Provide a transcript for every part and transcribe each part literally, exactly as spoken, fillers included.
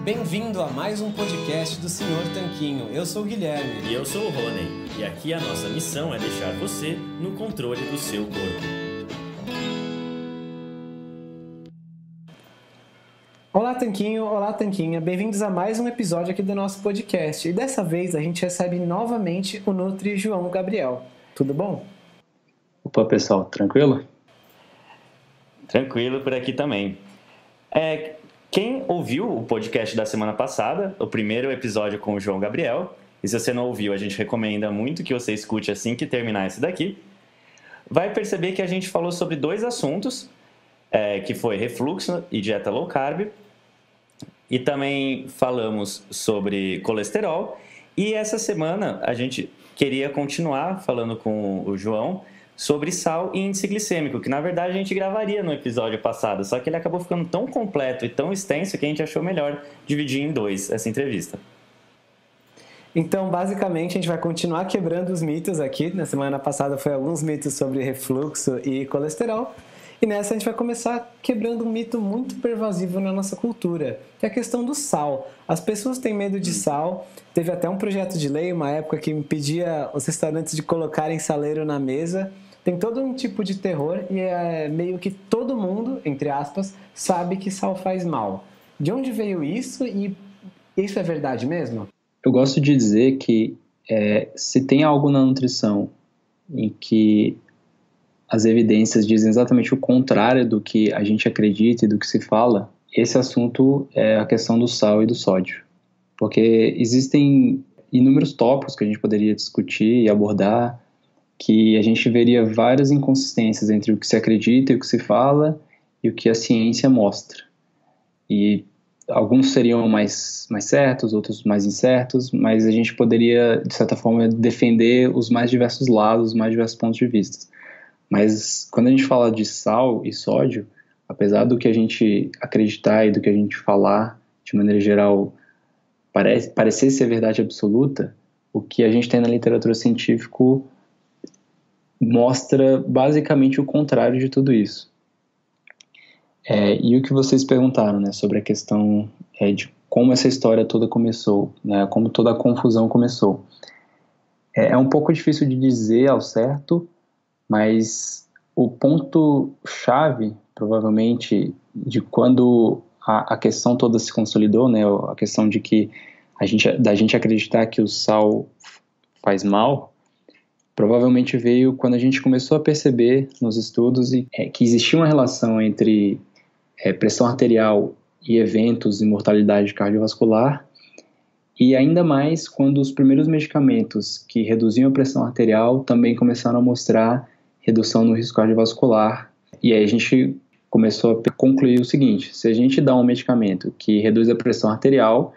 Bem-vindo a mais um podcast do senhor Tanquinho. Eu sou o Guilherme. E eu sou o Rony. E aqui a nossa missão é deixar você no controle do seu corpo. Olá, Tanquinho. Olá, Tanquinha. Bem-vindos a mais um episódio aqui do nosso podcast. E dessa vez a gente recebe novamente o Nutri João Gabriel. Tudo bom? Opa, pessoal. Tranquilo? Tranquilo por aqui também. É... Quem ouviu o podcast da semana passada, o primeiro episódio com o João Gabriel, e se você não ouviu, a gente recomenda muito que você escute assim que terminar esse daqui, vai perceber que a gente falou sobre dois assuntos, é, que foi refluxo e dieta low carb, e também falamos sobre colesterol, e essa semana a gente queria continuar falando com o João sobre sal e índice glicêmico, que na verdade a gente gravaria no episódio passado, só que ele acabou ficando tão completo e tão extenso que a gente achou melhor dividir em dois essa entrevista. Então, basicamente, a gente vai continuar quebrando os mitos aqui. Na semana passada foi alguns mitos sobre refluxo e colesterol. E nessa a gente vai começar quebrando um mito muito pervasivo na nossa cultura, que é a questão do sal. As pessoas têm medo de sal. Teve até um projeto de lei, uma época, que impedia os restaurantes de colocarem saleiro na mesa. Tem todo um tipo de terror e é meio que todo mundo, entre aspas, sabe que sal faz mal. De onde veio isso e isso é verdade mesmo? Eu gosto de dizer que é, se tem algo na nutrição em que as evidências dizem exatamente o contrário do que a gente acredita e do que se fala, esse assunto é a questão do sal e do sódio. Porque existem inúmeros tópicos que a gente poderia discutir e abordar, que a gente veria várias inconsistências entre o que se acredita e o que se fala e o que a ciência mostra. E alguns seriam mais, mais certos, outros mais incertos, mas a gente poderia, de certa forma, defender os mais diversos lados, os mais diversos pontos de vista. Mas quando a gente fala de sal e sódio, apesar do que a gente acreditar e do que a gente falar, de maneira geral, parece, parecer ser verdade absoluta, o que a gente tem na literatura científica mostra basicamente o contrário de tudo isso. É, e o que vocês perguntaram, né, sobre a questão é, de como essa história toda começou, né, como toda a confusão começou. É, é um pouco difícil de dizer ao certo, mas o ponto-chave, provavelmente, de quando a, a questão toda se consolidou, né, a questão de que a gente, da gente acreditar que o sal faz mal, provavelmente veio quando a gente começou a perceber nos estudos é, que existia uma relação entre é, pressão arterial e eventos e mortalidade cardiovascular, e ainda mais quando os primeiros medicamentos que reduziam a pressão arterial também começaram a mostrar redução no risco cardiovascular. E aí a gente começou a concluir o seguinte: se a gente dá um medicamento que reduz a pressão arterial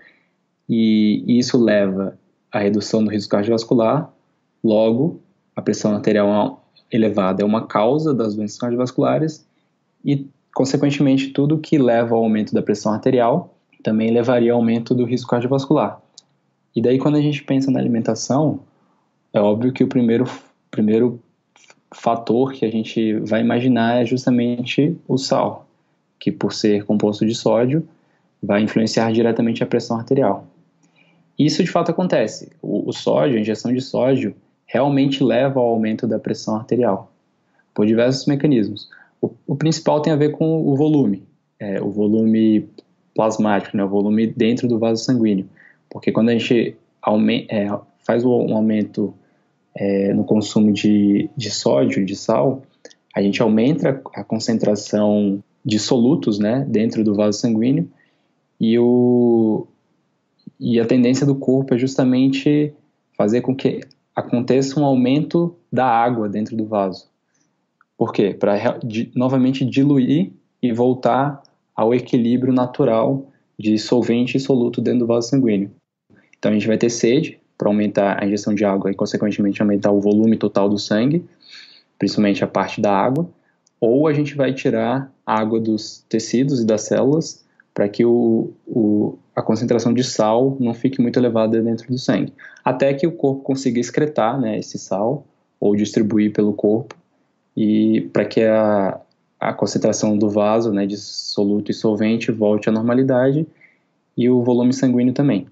e isso leva à redução do risco cardiovascular, logo a pressão arterial elevada é uma causa das doenças cardiovasculares e, consequentemente, tudo que leva ao aumento da pressão arterial também levaria ao aumento do risco cardiovascular. E daí, quando a gente pensa na alimentação, é óbvio que o primeiro, primeiro fator que a gente vai imaginar é justamente o sal, que, por ser composto de sódio, vai influenciar diretamente a pressão arterial. Isso, de fato, acontece. O, o sódio, a injeção de sódio, realmente leva ao aumento da pressão arterial, por diversos mecanismos. O, o principal tem a ver com o volume, é, o volume plasmático, né, o volume dentro do vaso sanguíneo, porque quando a gente aume, é, faz um aumento é, no consumo de, de sódio, de sal, a gente aumenta a concentração de solutos, né, dentro do vaso sanguíneo, e, o, e a tendência do corpo é justamente fazer com que aconteça um aumento da água dentro do vaso. Por quê? Para novamente diluir e voltar ao equilíbrio natural de solvente e soluto dentro do vaso sanguíneo. Então a gente vai ter sede para aumentar a injeção de água e, consequentemente, aumentar o volume total do sangue, principalmente a parte da água, ou a gente vai tirar a água dos tecidos e das células para que o, o, a concentração de sal não fique muito elevada dentro do sangue, até que o corpo consiga excretar, né, esse sal ou distribuir pelo corpo, e para que a, a concentração do vaso, né, de soluto e solvente volte à normalidade e o volume sanguíneo também.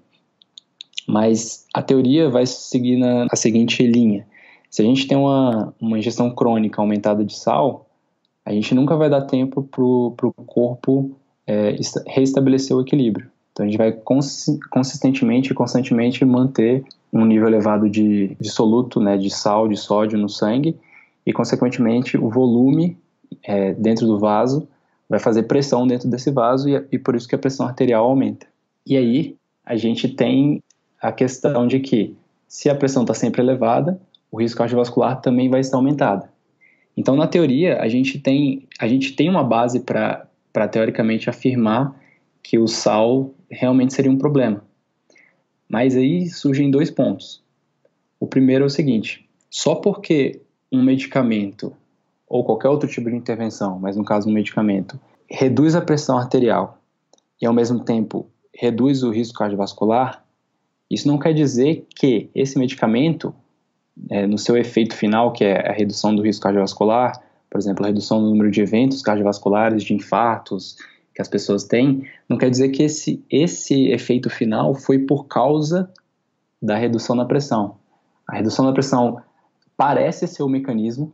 Mas a teoria vai seguir na a seguinte linha. Se a gente tem uma, uma ingestão crônica aumentada de sal, a gente nunca vai dar tempo para o corpo é, reestabelecer o equilíbrio. Então a gente vai cons consistentemente e constantemente manter um nível elevado de, de soluto, né, de sal, de sódio no sangue, e consequentemente o volume é, dentro do vaso vai fazer pressão dentro desse vaso, e, e por isso que a pressão arterial aumenta. E aí a gente tem a questão de que, se a pressão está sempre elevada, o risco cardiovascular também vai estar aumentado. Então, na teoria, a gente tem, a gente tem uma base para, teoricamente, afirmar que o sal realmente seria um problema. Mas aí surgem dois pontos. O primeiro é o seguinte: só porque um medicamento, ou qualquer outro tipo de intervenção, mas no caso um medicamento, reduz a pressão arterial e, ao mesmo tempo, reduz o risco cardiovascular, isso não quer dizer que esse medicamento, é, no seu efeito final, que é a redução do risco cardiovascular, por exemplo, a redução do número de eventos cardiovasculares, de infartos que as pessoas têm, não quer dizer que esse, esse efeito final foi por causa da redução da pressão. A redução da pressão parece ser o mecanismo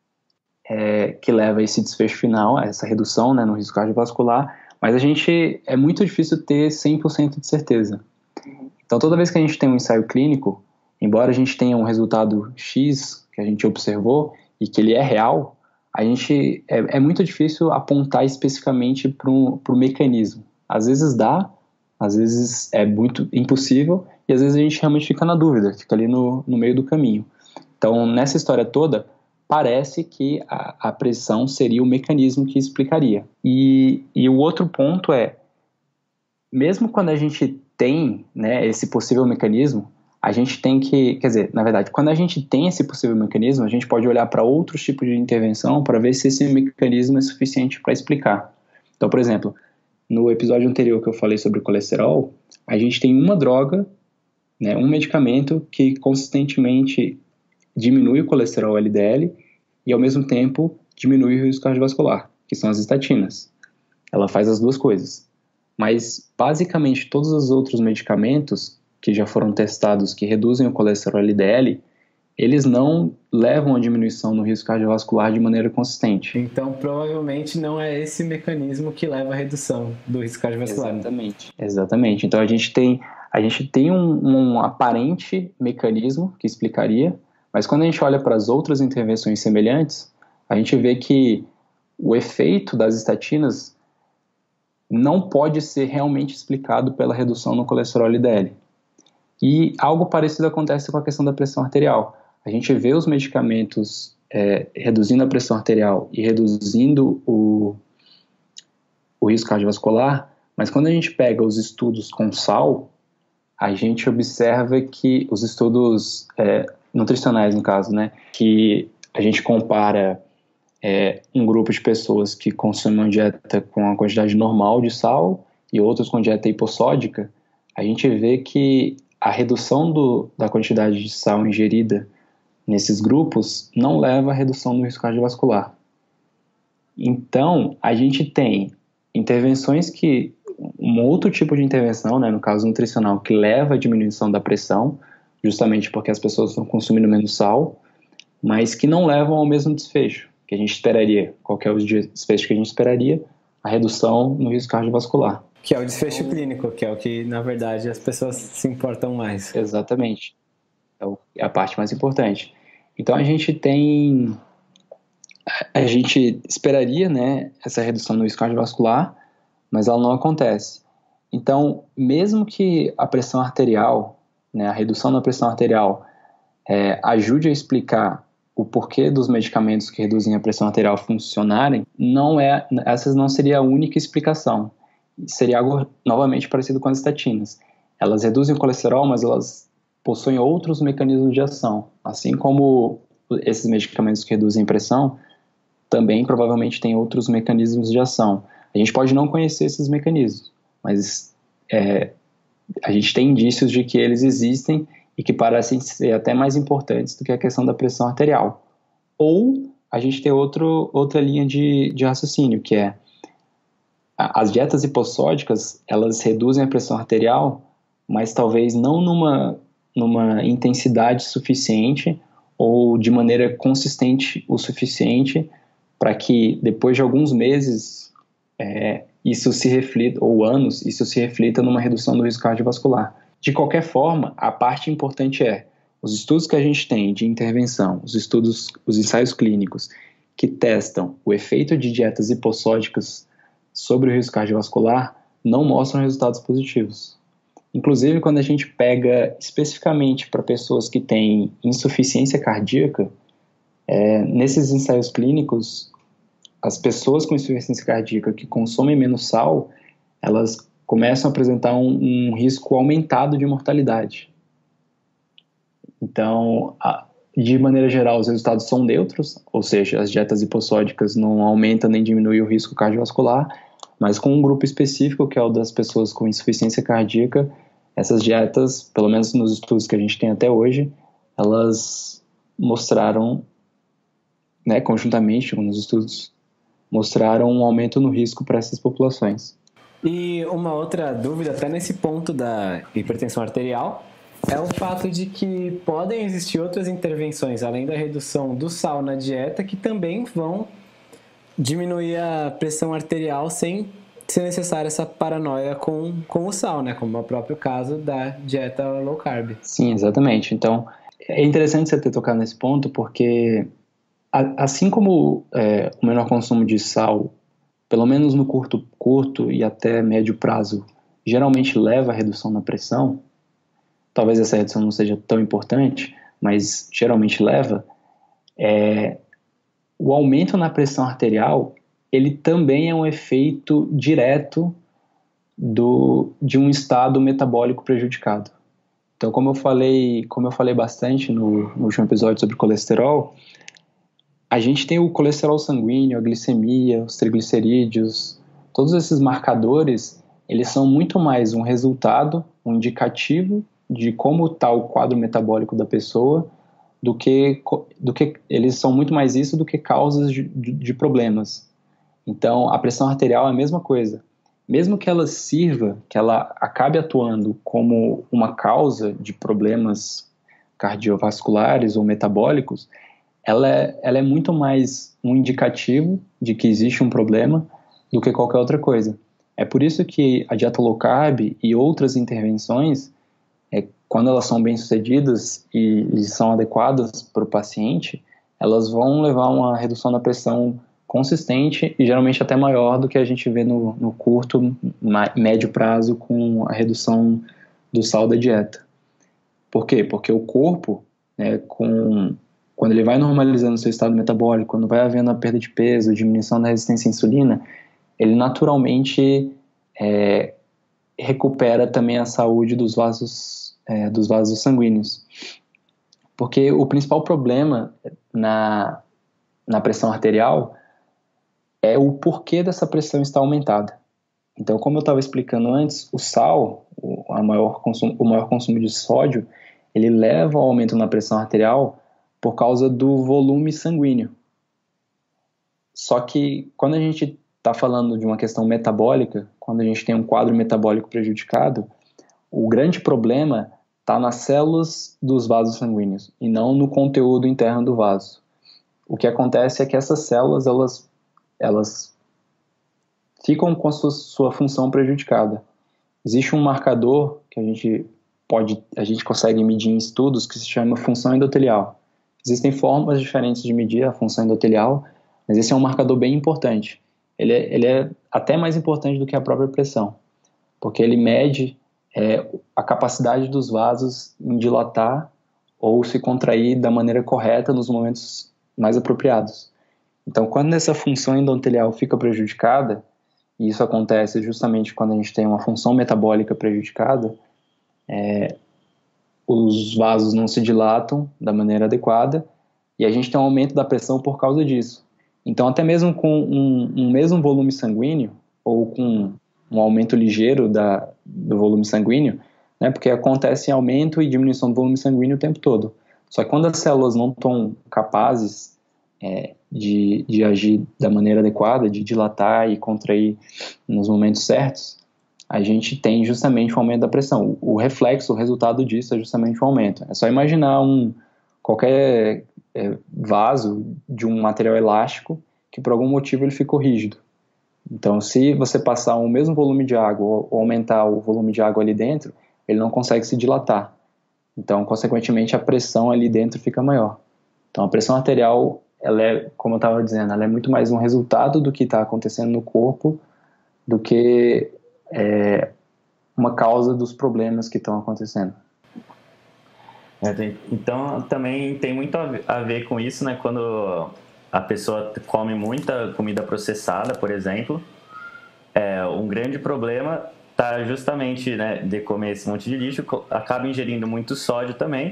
é, que leva a esse desfecho final, a essa redução, né, no risco cardiovascular, mas a gente, é muito difícil ter cem por cento de certeza. Então, toda vez que a gente tem um ensaio clínico, embora a gente tenha um resultado X que a gente observou e que ele é real, a gente, é, é muito difícil apontar especificamente para o mecanismo. Às vezes dá, às vezes é muito impossível, e às vezes a gente realmente fica na dúvida, fica ali no, no meio do caminho. Então, nessa história toda, parece que a, a pressão seria o mecanismo que explicaria. E, e o outro ponto é, mesmo quando a gente tem, né, esse possível mecanismo, a gente tem que, quer dizer, na verdade, quando a gente tem esse possível mecanismo, a gente pode olhar para outros tipos de intervenção para ver se esse mecanismo é suficiente para explicar. Então, por exemplo, no episódio anterior que eu falei sobre colesterol, a gente tem uma droga, né, um medicamento que consistentemente diminui o colesterol L D L e, ao mesmo tempo, diminui o risco cardiovascular, que são as estatinas. Ela faz as duas coisas. Mas, basicamente, todos os outros medicamentos que já foram testados que reduzem o colesterol L D L, eles não levam a diminuição no risco cardiovascular de maneira consistente. Então, provavelmente, não é esse mecanismo que leva à redução do risco cardiovascular. Exatamente. Exatamente. Então, a gente tem, a gente tem um, um aparente mecanismo que explicaria, mas quando a gente olha para as outras intervenções semelhantes, a gente vê que o efeito das estatinas não pode ser realmente explicado pela redução no colesterol L D L. E algo parecido acontece com a questão da pressão arterial. A gente vê os medicamentos é, reduzindo a pressão arterial e reduzindo o, o risco cardiovascular, mas quando a gente pega os estudos com sal, a gente observa que os estudos é, nutricionais, no caso, né, que a gente compara é, um grupo de pessoas que consomem uma dieta com a quantidade normal de sal e outros com dieta hipossódica, a gente vê que a redução do, da quantidade de sal ingerida nesses grupos não leva à redução do risco cardiovascular. Então, a gente tem intervenções que, um outro tipo de intervenção, né, no caso nutricional, que leva à diminuição da pressão, justamente porque as pessoas estão consumindo menos sal, mas que não levam ao mesmo desfecho que a gente esperaria. Qual que é o desfecho que a gente esperaria? A redução no risco cardiovascular. Que é o desfecho clínico, que é o que, na verdade, as pessoas se importam mais. Exatamente. É a parte mais importante. Então, a gente tem... A gente esperaria, né, essa redução no risco cardiovascular, mas ela não acontece. Então, mesmo que a pressão arterial, né, a redução da pressão arterial é, ajude a explicar o porquê dos medicamentos que reduzem a pressão arterial funcionarem, não é, essa não seria a única explicação. Seria algo novamente parecido com as estatinas. Elas reduzem o colesterol, mas elas possuem outros mecanismos de ação. Assim como esses medicamentos que reduzem a pressão, também provavelmente têm outros mecanismos de ação. A gente pode não conhecer esses mecanismos, mas é, a gente tem indícios de que eles existem e que parecem ser até mais importantes do que a questão da pressão arterial. Ou a gente tem outro, outra linha de, de raciocínio, que é as dietas hipossódicas, elas reduzem a pressão arterial, mas talvez não numa, numa intensidade suficiente ou de maneira consistente o suficiente para que depois de alguns meses é, isso se reflita, ou anos, isso se reflita numa redução do risco cardiovascular. De qualquer forma, a parte importante é os estudos que a gente tem de intervenção, os estudos, os ensaios clínicos que testam o efeito de dietas hipossódicas sobre o risco cardiovascular não mostram resultados positivos. Inclusive, quando a gente pega especificamente para pessoas que têm insuficiência cardíaca, é, nesses ensaios clínicos, as pessoas com insuficiência cardíaca que consomem menos sal, elas começam a apresentar um, um risco aumentado de mortalidade. Então, a, de maneira geral, os resultados são neutros, ou seja, as dietas hipossódicas não aumentam nem diminuem o risco cardiovascular, mas com um grupo específico, que é o das pessoas com insuficiência cardíaca, essas dietas, pelo menos nos estudos que a gente tem até hoje, elas mostraram, né, conjuntamente com os estudos, mostraram um aumento no risco para essas populações. E uma outra dúvida, até nesse ponto da hipertensão arterial, é o fato de que podem existir outras intervenções, além da redução do sal na dieta, que também vão diminuir a pressão arterial sem ser necessária essa paranoia com, com o sal, né? Como é o próprio caso da dieta low carb. Sim, exatamente. Então, é interessante você ter tocado nesse ponto, porque a, assim como é, o menor consumo de sal, pelo menos no curto, curto e até médio prazo, geralmente leva à redução na pressão, talvez essa redução não seja tão importante, mas geralmente leva, é, o aumento na pressão arterial, ele também é um efeito direto do, de um estado metabólico prejudicado. Então, como eu falei, como eu falei bastante no, no último episódio sobre colesterol, a gente tem o colesterol sanguíneo, a glicemia, os triglicerídeos, todos esses marcadores, eles são muito mais um resultado, um indicativo de como está o quadro metabólico da pessoa, do que, do que eles são muito mais isso do que causas de, de, de problemas. Então, a pressão arterial é a mesma coisa. Mesmo que ela sirva, que ela acabe atuando como uma causa de problemas cardiovasculares ou metabólicos, ela é, ela é muito mais um indicativo de que existe um problema do que qualquer outra coisa. É por isso que a dieta low carb e outras intervenções, é, quando elas são bem-sucedidas e, e são adequadas para o paciente, elas vão levar a uma redução da pressão consistente e geralmente até maior do que a gente vê no, no curto, médio prazo com a redução do sal da dieta. Por quê? Porque o corpo, né, com, quando ele vai normalizando o seu estado metabólico, quando vai havendo a perda de peso, diminuição da resistência à insulina, ele naturalmente é, recupera também a saúde dos vasos, é, dos vasos sanguíneos. Porque o principal problema na, na pressão arterial é o porquê dessa pressão estar aumentada. Então, como eu estava explicando antes, o sal, o, a maior consumo, o maior consumo de sódio, ele leva ao aumento na pressão arterial por causa do volume sanguíneo. Só que quando a gente está falando de uma questão metabólica, quando a gente tem um quadro metabólico prejudicado, o grande problema está nas células dos vasos sanguíneos e não no conteúdo interno do vaso. O que acontece é que essas células, elas elas ficam com a sua, sua função prejudicada. Existe um marcador que a gente pode, a gente consegue medir em estudos que se chama função endotelial. Existem formas diferentes de medir a função endotelial, mas esse é um marcador bem importante. Ele é, ele é até mais importante do que a própria pressão, porque ele mede é, a capacidade dos vasos em dilatar ou se contrair da maneira correta nos momentos mais apropriados. Então, quando essa função endotelial fica prejudicada, e isso acontece justamente quando a gente tem uma função metabólica prejudicada, é, os vasos não se dilatam da maneira adequada e a gente tem um aumento da pressão por causa disso. Então, até mesmo com um, um mesmo volume sanguíneo, ou com um aumento ligeiro da, do volume sanguíneo, né, porque acontece aumento e diminuição do volume sanguíneo o tempo todo. Só que quando as células não estão capazes é, de, de agir da maneira adequada, de dilatar e contrair nos momentos certos, a gente tem justamente um aumento da pressão. O reflexo, o resultado disso é justamente um aumento. É só imaginar um, qualquer é, vaso de um material elástico que por algum motivo ele ficou rígido. Então, se você passar o mesmo volume de água ou aumentar o volume de água ali dentro, ele não consegue se dilatar. Então, consequentemente, a pressão ali dentro fica maior. Então, a pressão arterial, ela é, como eu estava dizendo, ela é muito mais um resultado do que está acontecendo no corpo do que é, uma causa dos problemas que estão acontecendo. É, tem, então, também tem muito a ver com isso, né? Quando a pessoa come muita comida processada, por exemplo, é, um grande problema está justamente, né, de comer esse monte de lixo, acaba ingerindo muito sódio também,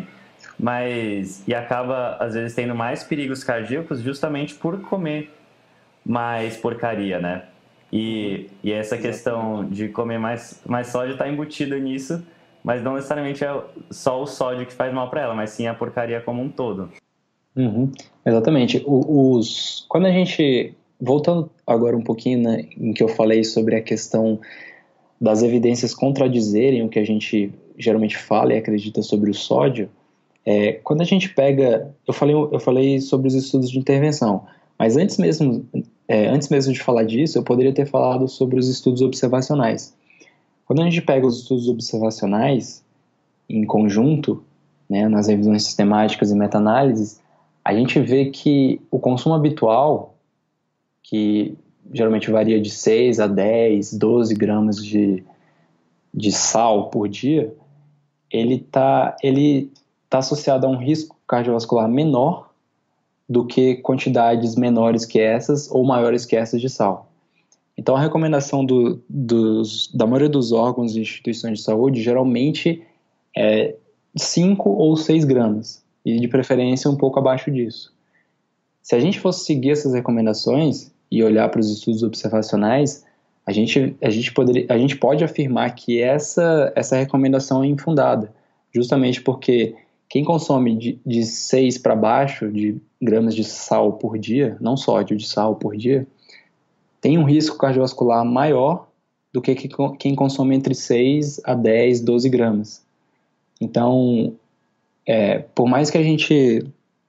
mas e acaba às vezes tendo mais perigos cardíacos justamente por comer mais porcaria, né? E, e essa questão de comer mais, mais sódio está embutida nisso, mas não necessariamente é só o sódio que faz mal para ela, mas sim a porcaria como um todo. Uhum, exatamente. O, os, quando a gente, voltando agora um pouquinho, né, em que eu falei sobre a questão das evidências contradizerem o que a gente geralmente fala e acredita sobre o sódio, é, quando a gente pega, eu falei, eu falei sobre os estudos de intervenção, mas antes mesmo, é, antes mesmo de falar disso, eu poderia ter falado sobre os estudos observacionais. Quando a gente pega os estudos observacionais em conjunto, né, nas revisões sistemáticas e meta-análises, a gente vê que o consumo habitual, que geralmente varia de seis a dez, doze gramas de, de sal por dia, ele está ele tá associado a um risco cardiovascular menor do que quantidades menores que essas ou maiores que essas de sal. Então, a recomendação do, dos, da maioria dos órgãos e instituições de saúde geralmente é cinco ou seis gramas, e de preferência um pouco abaixo disso. Se a gente fosse seguir essas recomendações e olhar para os estudos observacionais, a gente, a gente, poderia, a gente pode afirmar que essa, essa recomendação é infundada, justamente porque quem consome de, de seis para baixo de gramas de sal por dia, não sódio, de sal por dia, tem um risco cardiovascular maior do que quem consome entre seis a dez, doze gramas. Então, é, por mais que a gente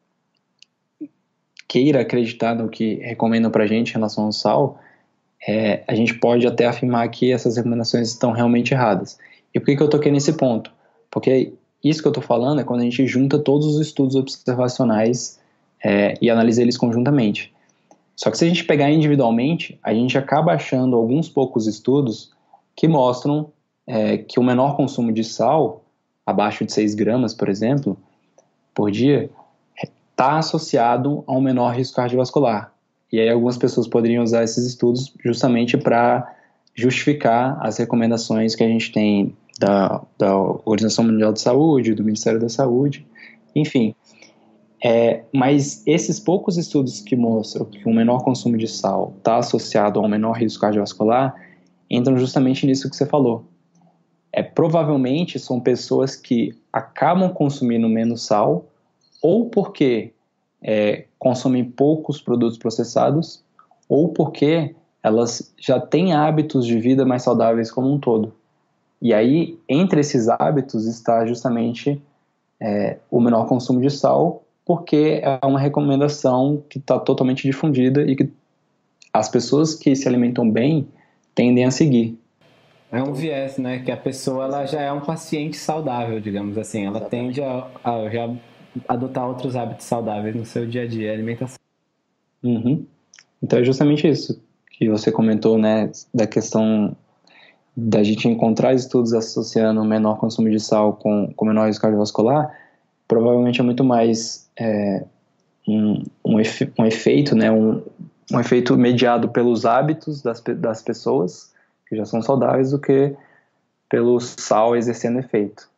queira acreditar no que recomendam para a gente em relação ao sal, é, a gente pode até afirmar que essas recomendações estão realmente erradas. E por que, que eu toquei nesse ponto? Porque isso que eu estou falando é quando a gente junta todos os estudos observacionais é, e analisa eles conjuntamente. Só que se a gente pegar individualmente, a gente acaba achando alguns poucos estudos que mostram é, que o menor consumo de sal, abaixo de seis gramas, por exemplo, por dia, está associado a um menor risco cardiovascular. E aí algumas pessoas poderiam usar esses estudos justamente para justificar as recomendações que a gente tem da, da Organização Mundial de Saúde, do Ministério da Saúde, enfim. É, mas esses poucos estudos que mostram que um menor consumo de sal está associado a um menor risco cardiovascular entram justamente nisso que você falou. É, provavelmente são pessoas que acabam consumindo menos sal ou porque é, consomem poucos produtos processados ou porque elas já têm hábitos de vida mais saudáveis como um todo. E aí, entre esses hábitos está justamente é, o menor consumo de sal, porque é uma recomendação que está totalmente difundida e que as pessoas que se alimentam bem tendem a seguir. É um viés, né? Que a pessoa ela já é um paciente saudável, digamos assim. Ela tende a, a já adotar outros hábitos saudáveis no seu dia a dia, alimentação. Uhum. Então é justamente isso que você comentou, né? Da questão da gente encontrar estudos associando o menor consumo de sal com, com menor risco cardiovascular. Provavelmente é muito mais é, um, um, efe, um efeito, né, um, um efeito mediado pelos hábitos das, das pessoas, que já são saudáveis, do que pelo sal exercendo efeito.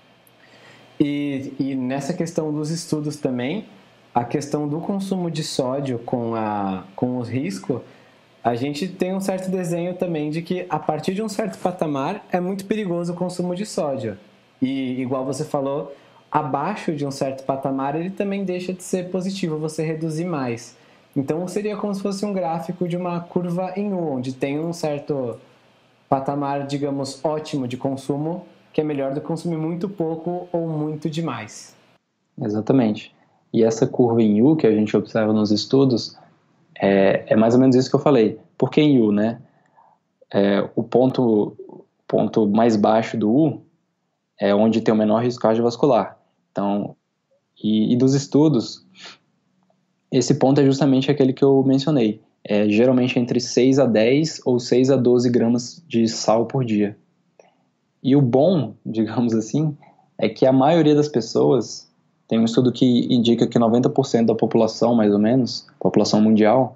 E, e nessa questão dos estudos também, a questão do consumo de sódio com, a, com o risco, a gente tem um certo desenho também de que a partir de um certo patamar é muito perigoso o consumo de sódio. E igual você falou, abaixo de um certo patamar, ele também deixa de ser positivo, você reduzir mais. Então seria como se fosse um gráfico de uma curva em U, onde tem um certo patamar, digamos, ótimo de consumo, que é melhor do que consumir muito pouco ou muito demais. Exatamente. E essa curva em U que a gente observa nos estudos é, é mais ou menos isso que eu falei. Por que em U, né? É, o ponto, ponto mais baixo do U é onde tem o menor risco cardiovascular. Então, e, e dos estudos, esse ponto é justamente aquele que eu mencionei. É geralmente entre seis a dez ou seis a doze gramas de sal por dia. E o bom, digamos assim, é que a maioria das pessoas, tem um estudo que indica que noventa por cento da população, mais ou menos, população mundial,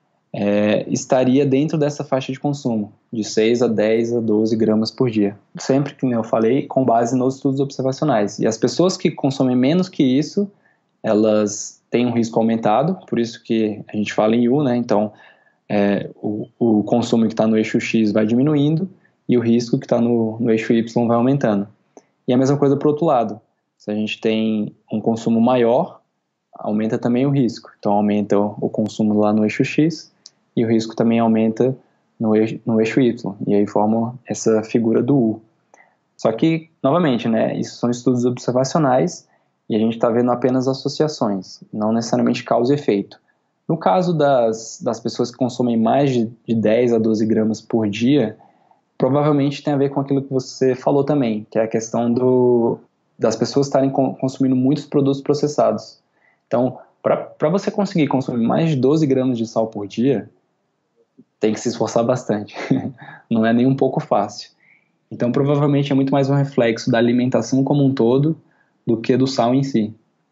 é, estaria dentro dessa faixa de consumo, de seis a dez a doze gramas por dia. Sempre que eu falei, com base nos estudos observacionais. E as pessoas que consomem menos que isso, elas têm um risco aumentado, por isso que a gente fala em U, né? Então, é, o, o consumo que está no eixo X vai diminuindo e o risco que está no, no eixo Y vai aumentando. E a mesma coisa para o outro lado. Se a gente tem um consumo maior, aumenta também o risco. Então, aumenta o, o consumo lá no eixo X e o risco também aumenta no eixo, no eixo Y. E aí forma essa figura do U. Só que, novamente, né, isso são estudos observacionais e a gente está vendo apenas associações, não necessariamente causa e efeito. No caso das, das pessoas que consomem mais de, de dez a doze gramas por dia, provavelmente tem a ver com aquilo que você falou também, que é a questão do, das pessoas estarem consumindo muitos produtos processados. Então, para você conseguir consumir mais de doze gramas de sal por dia, tem que se esforçar bastante. Não é nem um pouco fácil. Então, provavelmente é muito mais um reflexo da alimentação como um todo do que do sal em si.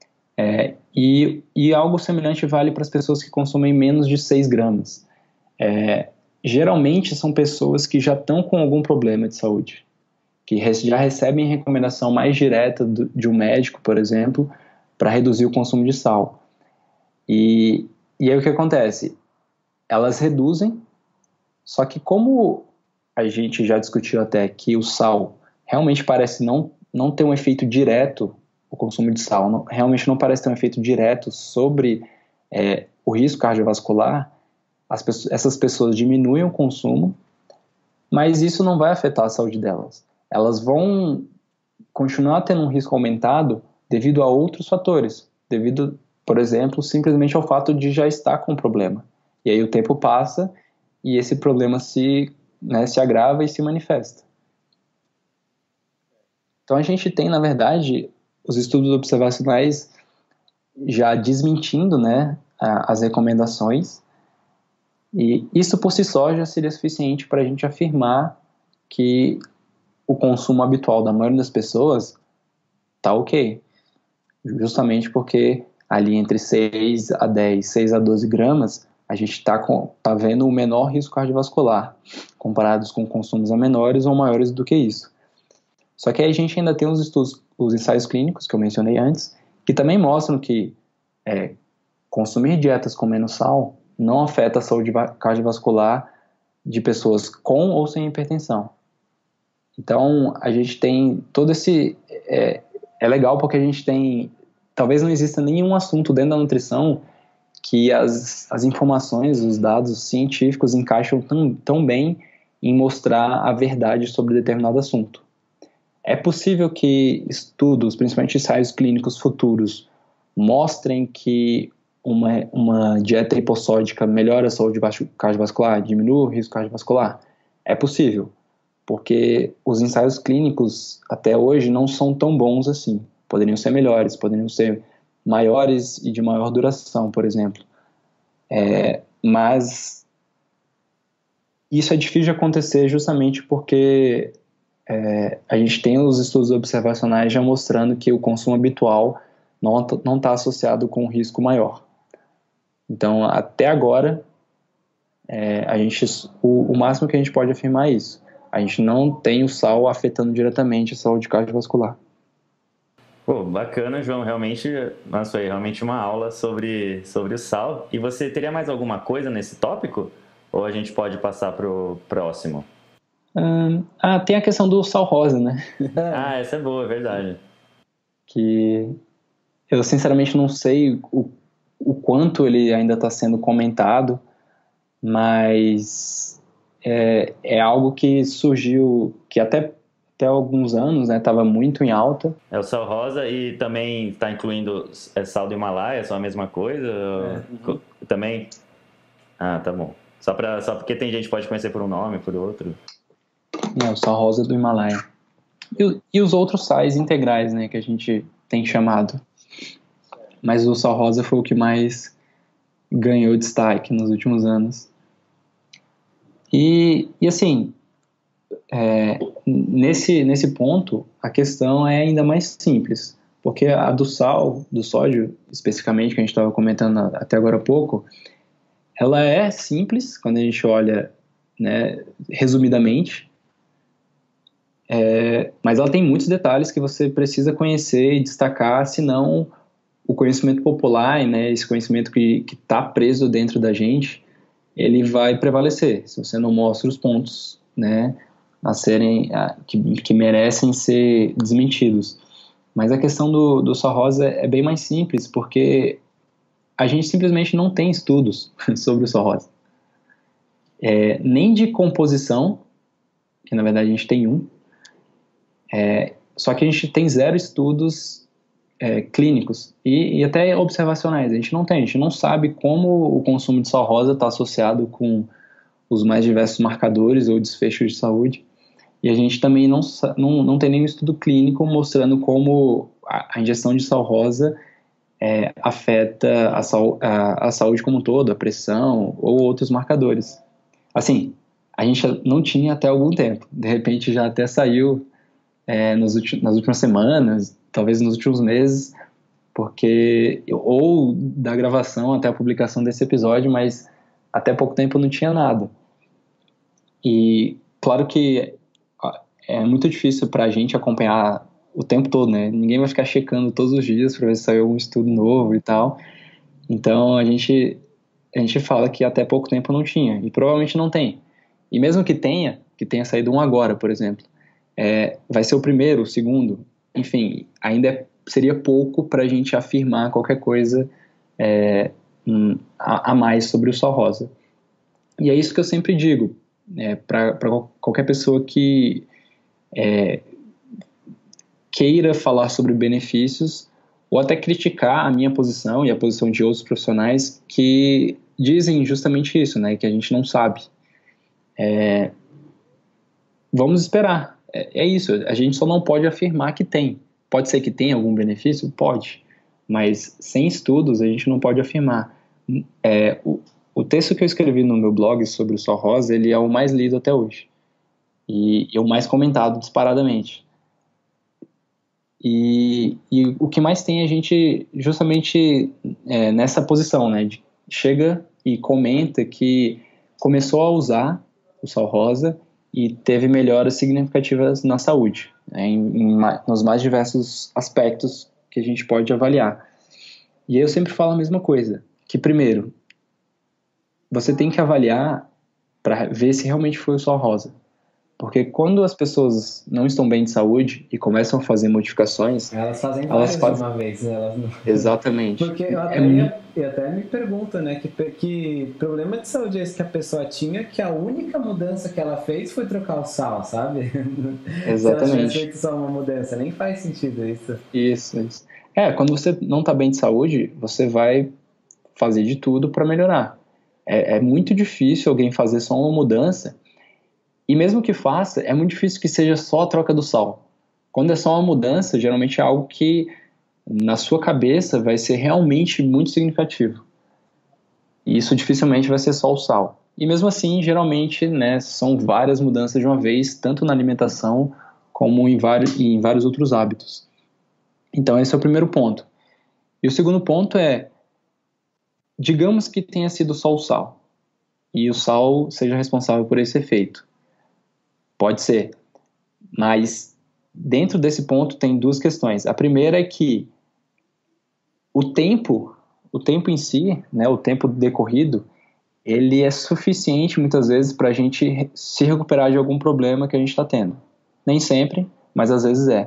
É, e, e algo semelhante vale para as pessoas que consomem menos de seis gramas. É, geralmente são pessoas que já estão com algum problema de saúde, que já recebem recomendação mais direta do, de um médico, por exemplo, para reduzir o consumo de sal. E, e aí o que acontece? Elas reduzem, só que como a gente já discutiu até que o sal realmente parece não, não ter um efeito direto, o consumo de sal não, realmente não parece ter um efeito direto sobre é, o risco cardiovascular, as pessoas, essas pessoas diminuem o consumo, mas isso não vai afetar a saúde delas. Elas vão continuar tendo um risco aumentado devido a outros fatores, devido, por exemplo, simplesmente ao fato de já estar com um problema. E aí o tempo passa e esse problema se, né, se agrava e se manifesta. Então a gente tem, na verdade, os estudos observacionais já desmentindo, né, as recomendações, e isso por si só já seria suficiente para a gente afirmar que o consumo habitual da maioria das pessoas está ok, justamente porque ali entre seis a dez, seis a doze gramas, a gente está tá vendo o menor risco cardiovascular, comparados com consumos a menores ou maiores do que isso. Só que aí a gente ainda tem os estudos, os ensaios clínicos que eu mencionei antes, que também mostram que é, consumir dietas com menos sal não afeta a saúde cardiovascular de pessoas com ou sem hipertensão. Então, a gente tem todo esse... É, é legal porque a gente tem... Talvez não exista nenhum assunto dentro da nutrição que as, as informações, os dados científicos encaixam tão, tão bem em mostrar a verdade sobre determinado assunto. É possível que estudos, principalmente ensaios clínicos futuros, mostrem que uma, uma dieta hipossódica melhora a saúde cardiovascular, diminui o risco cardiovascular? É possível, porque os ensaios clínicos até hoje não são tão bons assim. Poderiam ser melhores, poderiam ser maiores e de maior duração, por exemplo. É, mas isso é difícil de acontecer justamente porque é, a gente tem os estudos observacionais já mostrando que o consumo habitual não está associado com um risco maior. Então, até agora, é, a gente, o, o máximo que a gente pode afirmar é isso. A gente não tem o sal afetando diretamente a saúde cardiovascular. Pô, bacana, João. Realmente, nossa, foi realmente uma aula sobre, sobre o sal. E você teria mais alguma coisa nesse tópico? Ou a gente pode passar para o próximo? Hum, ah, tem a questão do sal rosa, né? Ah, essa é boa, é verdade. que eu sinceramente não sei o, o quanto ele ainda está sendo comentado, mas é, é algo que surgiu, que até, até alguns anos estava, né, muito em alta. É o sal rosa e também está incluindo é, sal do Himalaia, só a mesma coisa? É. Uhum. Também? Ah, tá bom. Só, pra, só porque tem gente que pode conhecer por um nome, por outro. É, o sal rosa do Himalaia. E, e os outros sais integrais, né, que a gente tem chamado. Mas o sal rosa foi o que mais ganhou destaque nos últimos anos. E, e assim, é, nesse, nesse ponto, a questão é ainda mais simples. Porque a do sal, do sódio, especificamente, que a gente estava comentando até agora há pouco, ela é simples quando a gente olha, né, resumidamente, é, mas ela tem muitos detalhes que você precisa conhecer e destacar, senão o conhecimento popular, né, esse conhecimento que está preso dentro da gente, ele vai prevalecer, se você não mostra os pontos, né, a serem, a, que, que merecem ser desmentidos. Mas a questão do, do sal rosa é bem mais simples, porque a gente simplesmente não tem estudos sobre o sal rosa. É, nem de composição, que na verdade a gente tem um, é, só que a gente tem zero estudos é, clínicos e, e até observacionais. A gente não tem, a gente não sabe como o consumo de sal rosa está associado com os mais diversos marcadores ou desfechos de saúde. E a gente também não, não, não tem nenhum estudo clínico mostrando como a, a ingestão de sal rosa É, afeta a, sal, a, a saúde como um todo, a pressão ou outros marcadores. Assim, a gente não tinha até algum tempo. De repente já até saiu é, nos ulti- nas últimas semanas, talvez nos últimos meses, porque ou da gravação até a publicação desse episódio, mas até pouco tempo não tinha nada. E claro que é muito difícil para a gente acompanhar o tempo todo, né? Ninguém vai ficar checando todos os dias para ver se saiu algum estudo novo e tal. Então a gente a gente fala que até pouco tempo não tinha, e provavelmente não tem. E mesmo que tenha, que tenha saído um agora, por exemplo, é, vai ser o primeiro, o segundo, enfim, ainda é, seria pouco para a gente afirmar qualquer coisa é, um, a, a mais sobre o sal rosa. E é isso que eu sempre digo, é, para qualquer pessoa que é, queira falar sobre benefícios ou até criticar a minha posição e a posição de outros profissionais que dizem justamente isso, né, que a gente não sabe. É, vamos esperar. É, é isso, a gente só não pode afirmar que tem. Pode ser que tenha algum benefício? Pode. Mas sem estudos a gente não pode afirmar. É, o, o texto que eu escrevi no meu blog sobre o sal rosa, ele é o mais lido até hoje. E, e o mais comentado disparadamente. E, e o que mais tem a gente justamente é, nessa posição, né? De, chega e comenta que começou a usar o sal rosa e teve melhoras significativas na saúde, né, em, em, nos mais diversos aspectos que a gente pode avaliar. E eu sempre falo a mesma coisa, que primeiro, você tem que avaliar para ver se realmente foi o sal rosa. Porque quando as pessoas não estão bem de saúde e começam a fazer modificações... Elas fazem várias faz... de uma vez, né? Elas não... Exatamente. Porque eu até, é... ia, eu até me pergunto, né? Que, que problema de saúde é esse que a pessoa tinha, que a única mudança que ela fez foi trocar o sal, sabe? Exatamente. Se ela tivesse feito só uma mudança, nem faz sentido isso. Isso, isso. É, quando você não está bem de saúde, você vai fazer de tudo para melhorar. É, é muito difícil alguém fazer só uma mudança. E mesmo que faça, é muito difícil que seja só a troca do sal. Quando é só uma mudança, geralmente é algo que na sua cabeça vai ser realmente muito significativo. E isso dificilmente vai ser só o sal. E mesmo assim, geralmente, né, são várias mudanças de uma vez, tanto na alimentação como em vários, em vários outros hábitos. Então esse é o primeiro ponto. E o segundo ponto é, digamos que tenha sido só o sal, e o sal seja responsável por esse efeito. Pode ser, mas dentro desse ponto tem duas questões. A primeira é que o tempo, o tempo em si, né, o tempo decorrido, ele é suficiente muitas vezes para a gente se recuperar de algum problema que a gente está tendo. Nem sempre, mas às vezes é.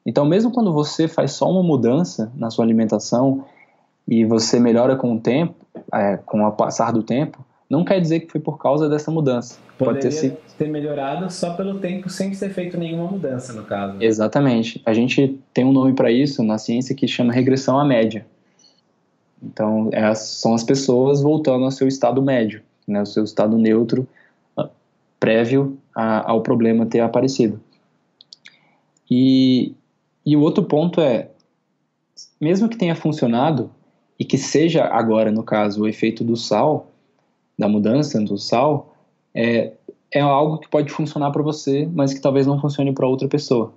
Então, mesmo quando você faz só uma mudança na sua alimentação e você melhora com o tempo, é, com o passar do tempo, não quer dizer que foi por causa dessa mudança. Poderia Pode ter sido... ter melhorado só pelo tempo sem ter feito nenhuma mudança, no caso. Exatamente. A gente tem um nome para isso na ciência que chama regressão à média. Então, é, são as pessoas voltando ao seu estado médio, né, o seu estado neutro, prévio a, ao problema ter aparecido. E, e o outro ponto é, mesmo que tenha funcionado, e que seja agora, no caso, o efeito do sal, da mudança do sal, é, é algo que pode funcionar para você, mas que talvez não funcione para outra pessoa.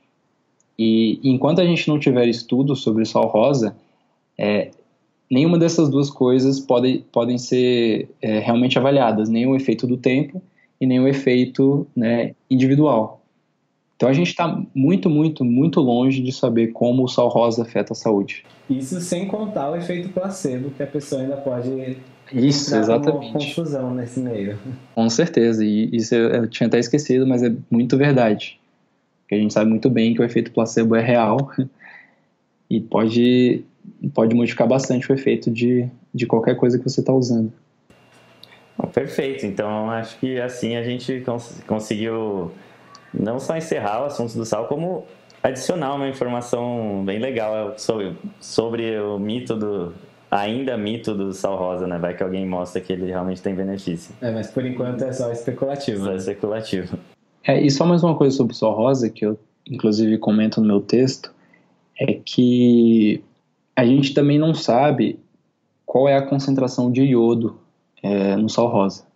E enquanto a gente não tiver estudo sobre o sal rosa, é, nenhuma dessas duas coisas pode, podem ser é, realmente avaliadas, nem o efeito do tempo e nem o efeito, né, individual. Então a gente está muito, muito, muito longe de saber como o sal rosa afeta a saúde. Isso sem contar o efeito placebo, que a pessoa ainda pode... Isso, exatamente. Uma confusão nesse meio. Com certeza, e isso eu, eu tinha até esquecido, mas é muito verdade. Porque a gente sabe muito bem que o efeito placebo é real e pode, pode modificar bastante o efeito de, de qualquer coisa que você está usando. Bom, perfeito, então acho que assim a gente cons- conseguiu não só encerrar o assunto do sal, como adicionar uma informação bem legal sobre, sobre o mito do... ainda mito do sal rosa, né? Vai que alguém mostra que ele realmente tem benefício. É, mas por enquanto é só especulativo. Só né? especulativo. É, e só mais uma coisa sobre o sal rosa, que eu inclusive comento no meu texto, é que a gente também não sabe qual é a concentração de iodo é, no sal rosa.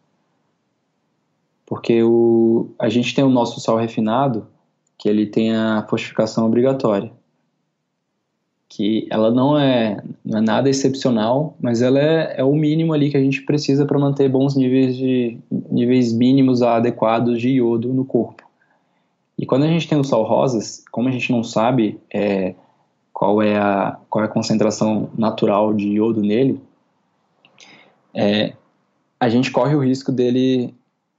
Porque o, a gente tem o nosso sal refinado, que ele tem a fortificação obrigatória. Que ela não é, não é nada excepcional, mas ela é, é o mínimo ali que a gente precisa para manter bons níveis, de, níveis mínimos adequados de iodo no corpo. E quando a gente tem o sal rosas, como a gente não sabe é, qual, é a, qual é a concentração natural de iodo nele, é, a gente corre o risco dele,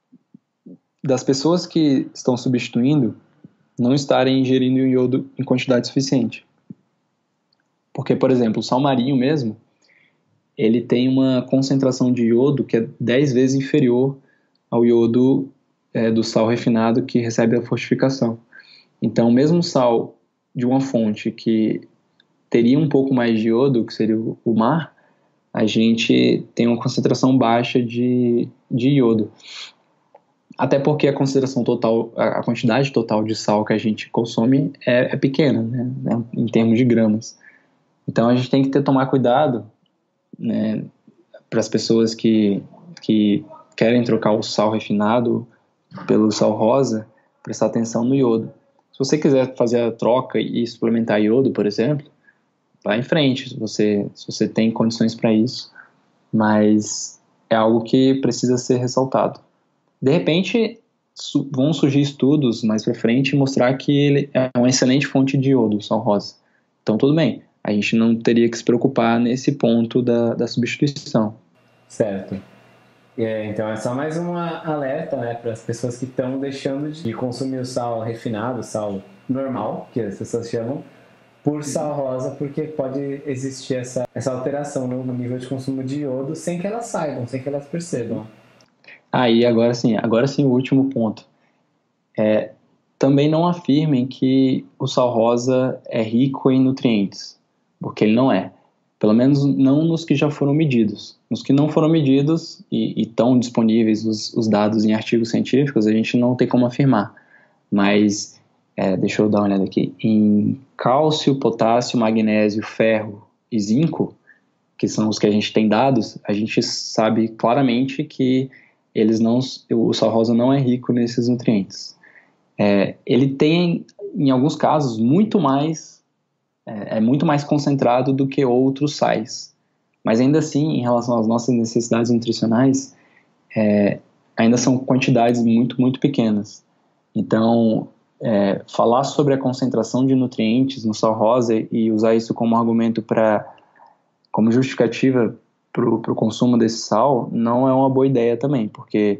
das pessoas que estão substituindo, não estarem ingerindo o iodo em quantidade suficiente. Porque, por exemplo, o sal marinho mesmo, ele tem uma concentração de iodo que é dez vezes inferior ao iodo é, do sal refinado que recebe a fortificação. Então, mesmo sal de uma fonte que teria um pouco mais de iodo, que seria o, o mar, a gente tem uma concentração baixa de, de iodo. Até porque a concentração total, a quantidade total de sal que a gente consome é, é pequena, né, em termos de gramas. Então a gente tem que ter, tomar cuidado, né, para as pessoas que, que querem trocar o sal refinado pelo sal rosa, prestar atenção no iodo. Se você quiser fazer a troca e suplementar iodo, por exemplo, vá em frente, se você, se você tem condições para isso, mas é algo que precisa ser ressaltado. De repente su- vão surgir estudos mais para frente e mostrar que ele é uma excelente fonte de iodo, o sal rosa. Então tudo bem. A gente não teria que se preocupar nesse ponto da, da substituição. Certo. É, então é só mais um alerta, né, para as pessoas que estão deixando de consumir o sal refinado, sal normal, que as pessoas chamam, por sal rosa, porque pode existir essa, essa alteração no, no nível de consumo de iodo sem que elas saibam, sem que elas percebam. Aí, ah, agora sim, agora sim o último ponto. É, também não afirmem que o sal rosa é rico em nutrientes, porque ele não é. Pelo menos não nos que já foram medidos. Nos que não foram medidos e estão disponíveis os, os dados em artigos científicos, a gente não tem como afirmar. Mas, é, deixa eu dar uma olhada aqui, em cálcio, potássio, magnésio, ferro e zinco, que são os que a gente tem dados, a gente sabe claramente que eles não, o sal rosa não é rico nesses nutrientes. É, ele tem, em alguns casos, muito mais É, é muito mais concentrado do que outros sais. Mas ainda assim, em relação às nossas necessidades nutricionais, é, ainda são quantidades muito, muito pequenas. Então, é, falar sobre a concentração de nutrientes no sal rosa e usar isso como argumento para, como justificativa para o consumo desse sal, não é uma boa ideia também, porque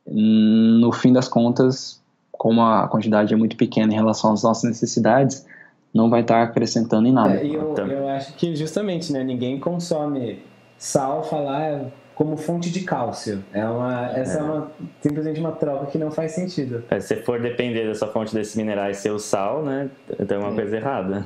no fim das contas, como a quantidade é muito pequena em relação às nossas necessidades, não vai estar acrescentando em nada. É, e eu, eu acho que justamente, né, ninguém consome sal falar como fonte de cálcio. É uma, essa é, é uma, simplesmente uma troca que não faz sentido. É, se for depender dessa fonte desses minerais ser o sal, né, então é uma é. coisa errada.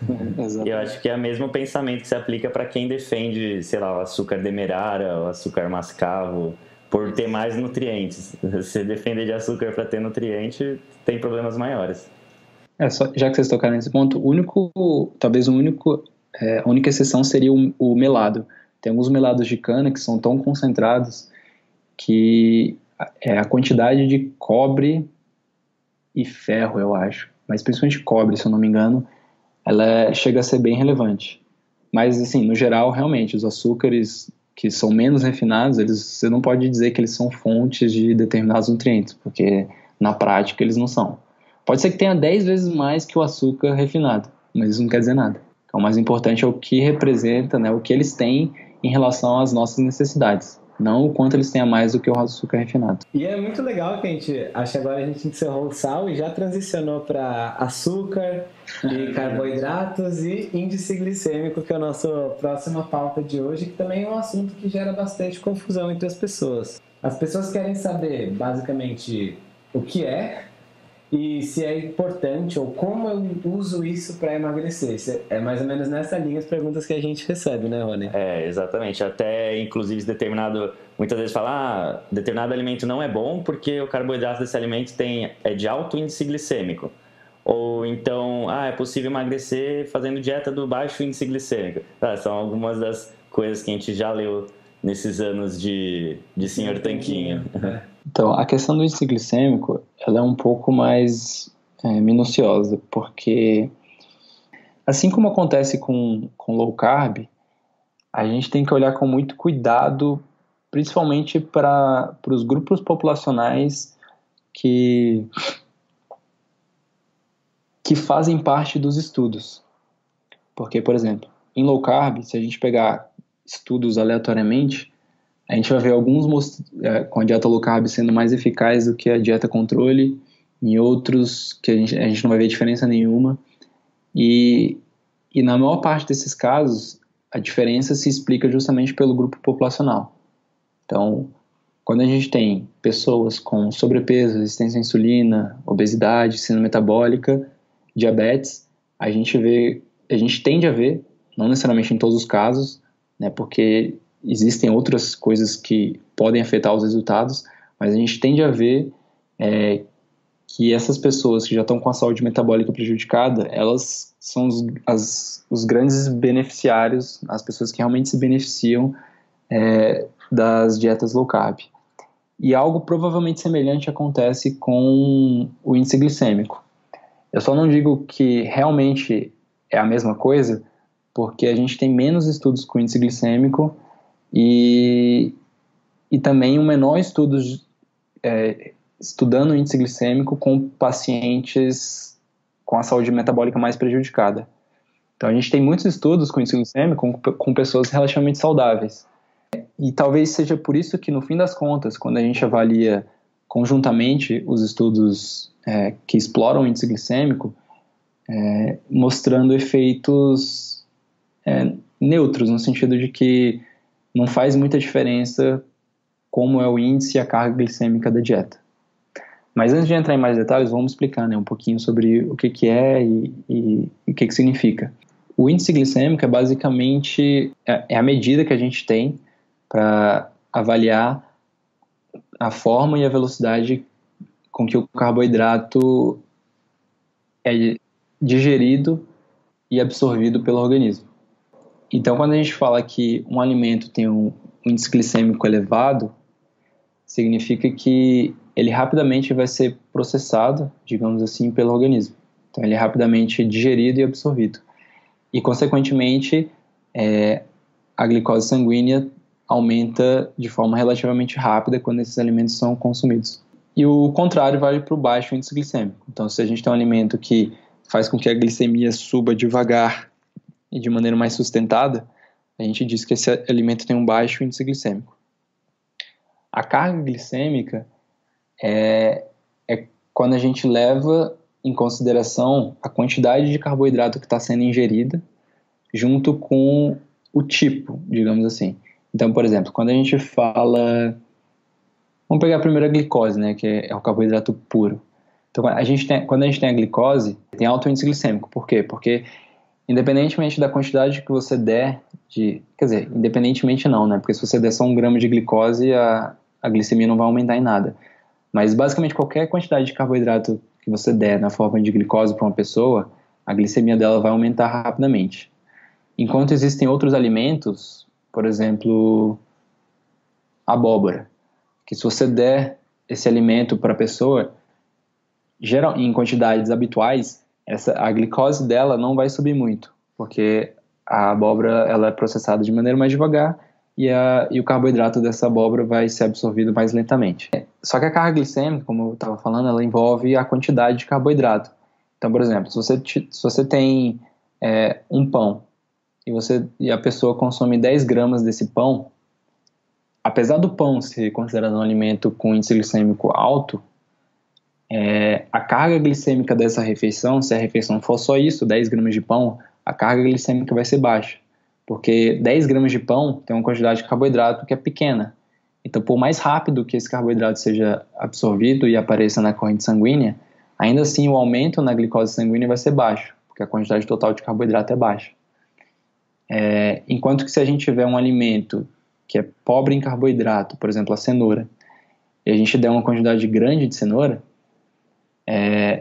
E eu acho que é o mesmo pensamento que se aplica para quem defende, sei lá, o açúcar demerara, o açúcar mascavo, por ter mais nutrientes. Se defender de açúcar para ter nutriente, tem problemas maiores. É, só, já que vocês tocaram nesse ponto, o único, talvez o único, é, a única exceção seria o, o melado. Tem alguns melados de cana que são tão concentrados que é, a quantidade de cobre e ferro, eu acho, mas principalmente cobre, se eu não me engano, ela é, chega a ser bem relevante. Mas, assim, no geral, realmente, os açúcares que são menos refinados, eles, você não pode dizer que eles são fontes de determinados nutrientes, porque na prática eles não são. Pode ser que tenha dez vezes mais que o açúcar refinado, mas isso não quer dizer nada. Então, o mais importante é o que representa, né, o que eles têm em relação às nossas necessidades, não o quanto eles têm a mais do que o açúcar refinado. E é muito legal que a gente, acho que agora a gente encerrou o sal e já transicionou para açúcar e carboidratos e índice glicêmico, que é a nossa próxima pauta de hoje, que também é um assunto que gera bastante confusão entre as pessoas. As pessoas querem saber, basicamente, o que é e se é importante ou como eu uso isso para emagrecer. É mais ou menos nessa linha as perguntas que a gente recebe, né, Rony? É, exatamente. Até, inclusive, determinado... Muitas vezes fala, ah, determinado alimento não é bom porque o carboidrato desse alimento tem, é de alto índice glicêmico. Ou então, ah, é possível emagrecer fazendo dieta do baixo índice glicêmico. Ah, são algumas das coisas que a gente já leu nesses anos de, de senhor Tanquinho. Então, a questão do índice glicêmico, ela é um pouco mais é, minuciosa, porque assim como acontece com, com low carb, a gente tem que olhar com muito cuidado, principalmente para os grupos populacionais que, que fazem parte dos estudos. Porque, por exemplo, em low carb, se a gente pegar estudos aleatoriamente, a gente vai ver alguns é, com a dieta low carb sendo mais eficaz do que a dieta controle, em outros que a gente, a gente não vai ver diferença nenhuma. E, e na maior parte desses casos, a diferença se explica justamente pelo grupo populacional. Então, quando a gente tem pessoas com sobrepeso, resistência à insulina, obesidade, síndrome metabólica, diabetes, a gente vê, a gente tende a ver, não necessariamente em todos os casos, né, porque existem outras coisas que podem afetar os resultados, mas a gente tende a ver é, que essas pessoas que já estão com a saúde metabólica prejudicada, elas são os, as, os grandes beneficiários, as pessoas que realmente se beneficiam é, das dietas low carb. E algo provavelmente semelhante acontece com o índice glicêmico. Eu só não digo que realmente é a mesma coisa, porque a gente tem menos estudos com índice glicêmico e, e também um menor estudo é, estudando o índice glicêmico com pacientes com a saúde metabólica mais prejudicada. Então a gente tem muitos estudos com índice glicêmico com, com pessoas relativamente saudáveis. E talvez seja por isso que, no fim das contas, quando a gente avalia conjuntamente os estudos é, que exploram o índice glicêmico, é, mostrando efeitos é, neutros, no sentido de que não faz muita diferença como é o índice e a carga glicêmica da dieta. Mas antes de entrar em mais detalhes, vamos explicar, né, um pouquinho sobre o que, que é e, e, e o que, que significa. O índice glicêmico é basicamente é, é a medida que a gente tem para avaliar a forma e a velocidade com que o carboidrato é digerido e absorvido pelo organismo. Então, quando a gente fala que um alimento tem um índice glicêmico elevado, significa que ele rapidamente vai ser processado, digamos assim, pelo organismo. Então, ele é rapidamente digerido e absorvido. E, consequentemente, é, a glicose sanguínea aumenta de forma relativamente rápida quando esses alimentos são consumidos. E o contrário vale para o baixo índice glicêmico. Então, se a gente tem um alimento que faz com que a glicemia suba devagar e de maneira mais sustentada, a gente diz que esse alimento tem um baixo índice glicêmico. A carga glicêmica é, é quando a gente leva em consideração a quantidade de carboidrato que está sendo ingerida junto com o tipo, digamos assim. Então, por exemplo, quando a gente fala... Vamos pegar primeiro a glicose, né, que é o carboidrato puro. Então, a gente tem, quando a gente tem a glicose, tem alto índice glicêmico. Por quê? Porque, independentemente da quantidade que você der de... Quer dizer, independentemente não, né? Porque se você der só um grama de glicose, a, a glicemia não vai aumentar em nada. Mas, basicamente, qualquer quantidade de carboidrato que você der na forma de glicose para uma pessoa, a glicemia dela vai aumentar rapidamente. Enquanto existem outros alimentos, por exemplo, abóbora, que se você der esse alimento para a pessoa, geral, em quantidades habituais, essa, a glicose dela não vai subir muito, porque a abóbora ela é processada de maneira mais devagar e, a, e o carboidrato dessa abóbora vai ser absorvido mais lentamente. Só que a carga glicêmica, como eu estava falando, ela envolve a quantidade de carboidrato. Então, por exemplo, se você, se você tem é, um pão e, você, e a pessoa consome dez gramas desse pão, apesar do pão ser considerado um alimento com índice glicêmico alto, é, a carga glicêmica dessa refeição, se a refeição for só isso, dez gramas de pão, a carga glicêmica vai ser baixa, porque dez gramas de pão tem uma quantidade de carboidrato que é pequena. Então, por mais rápido que esse carboidrato seja absorvido e apareça na corrente sanguínea, ainda assim o aumento na glicose sanguínea vai ser baixo, porque a quantidade total de carboidrato é baixa. É, enquanto que se a gente tiver um alimento que é pobre em carboidrato, por exemplo, a cenoura, e a gente der uma quantidade grande de cenoura, é,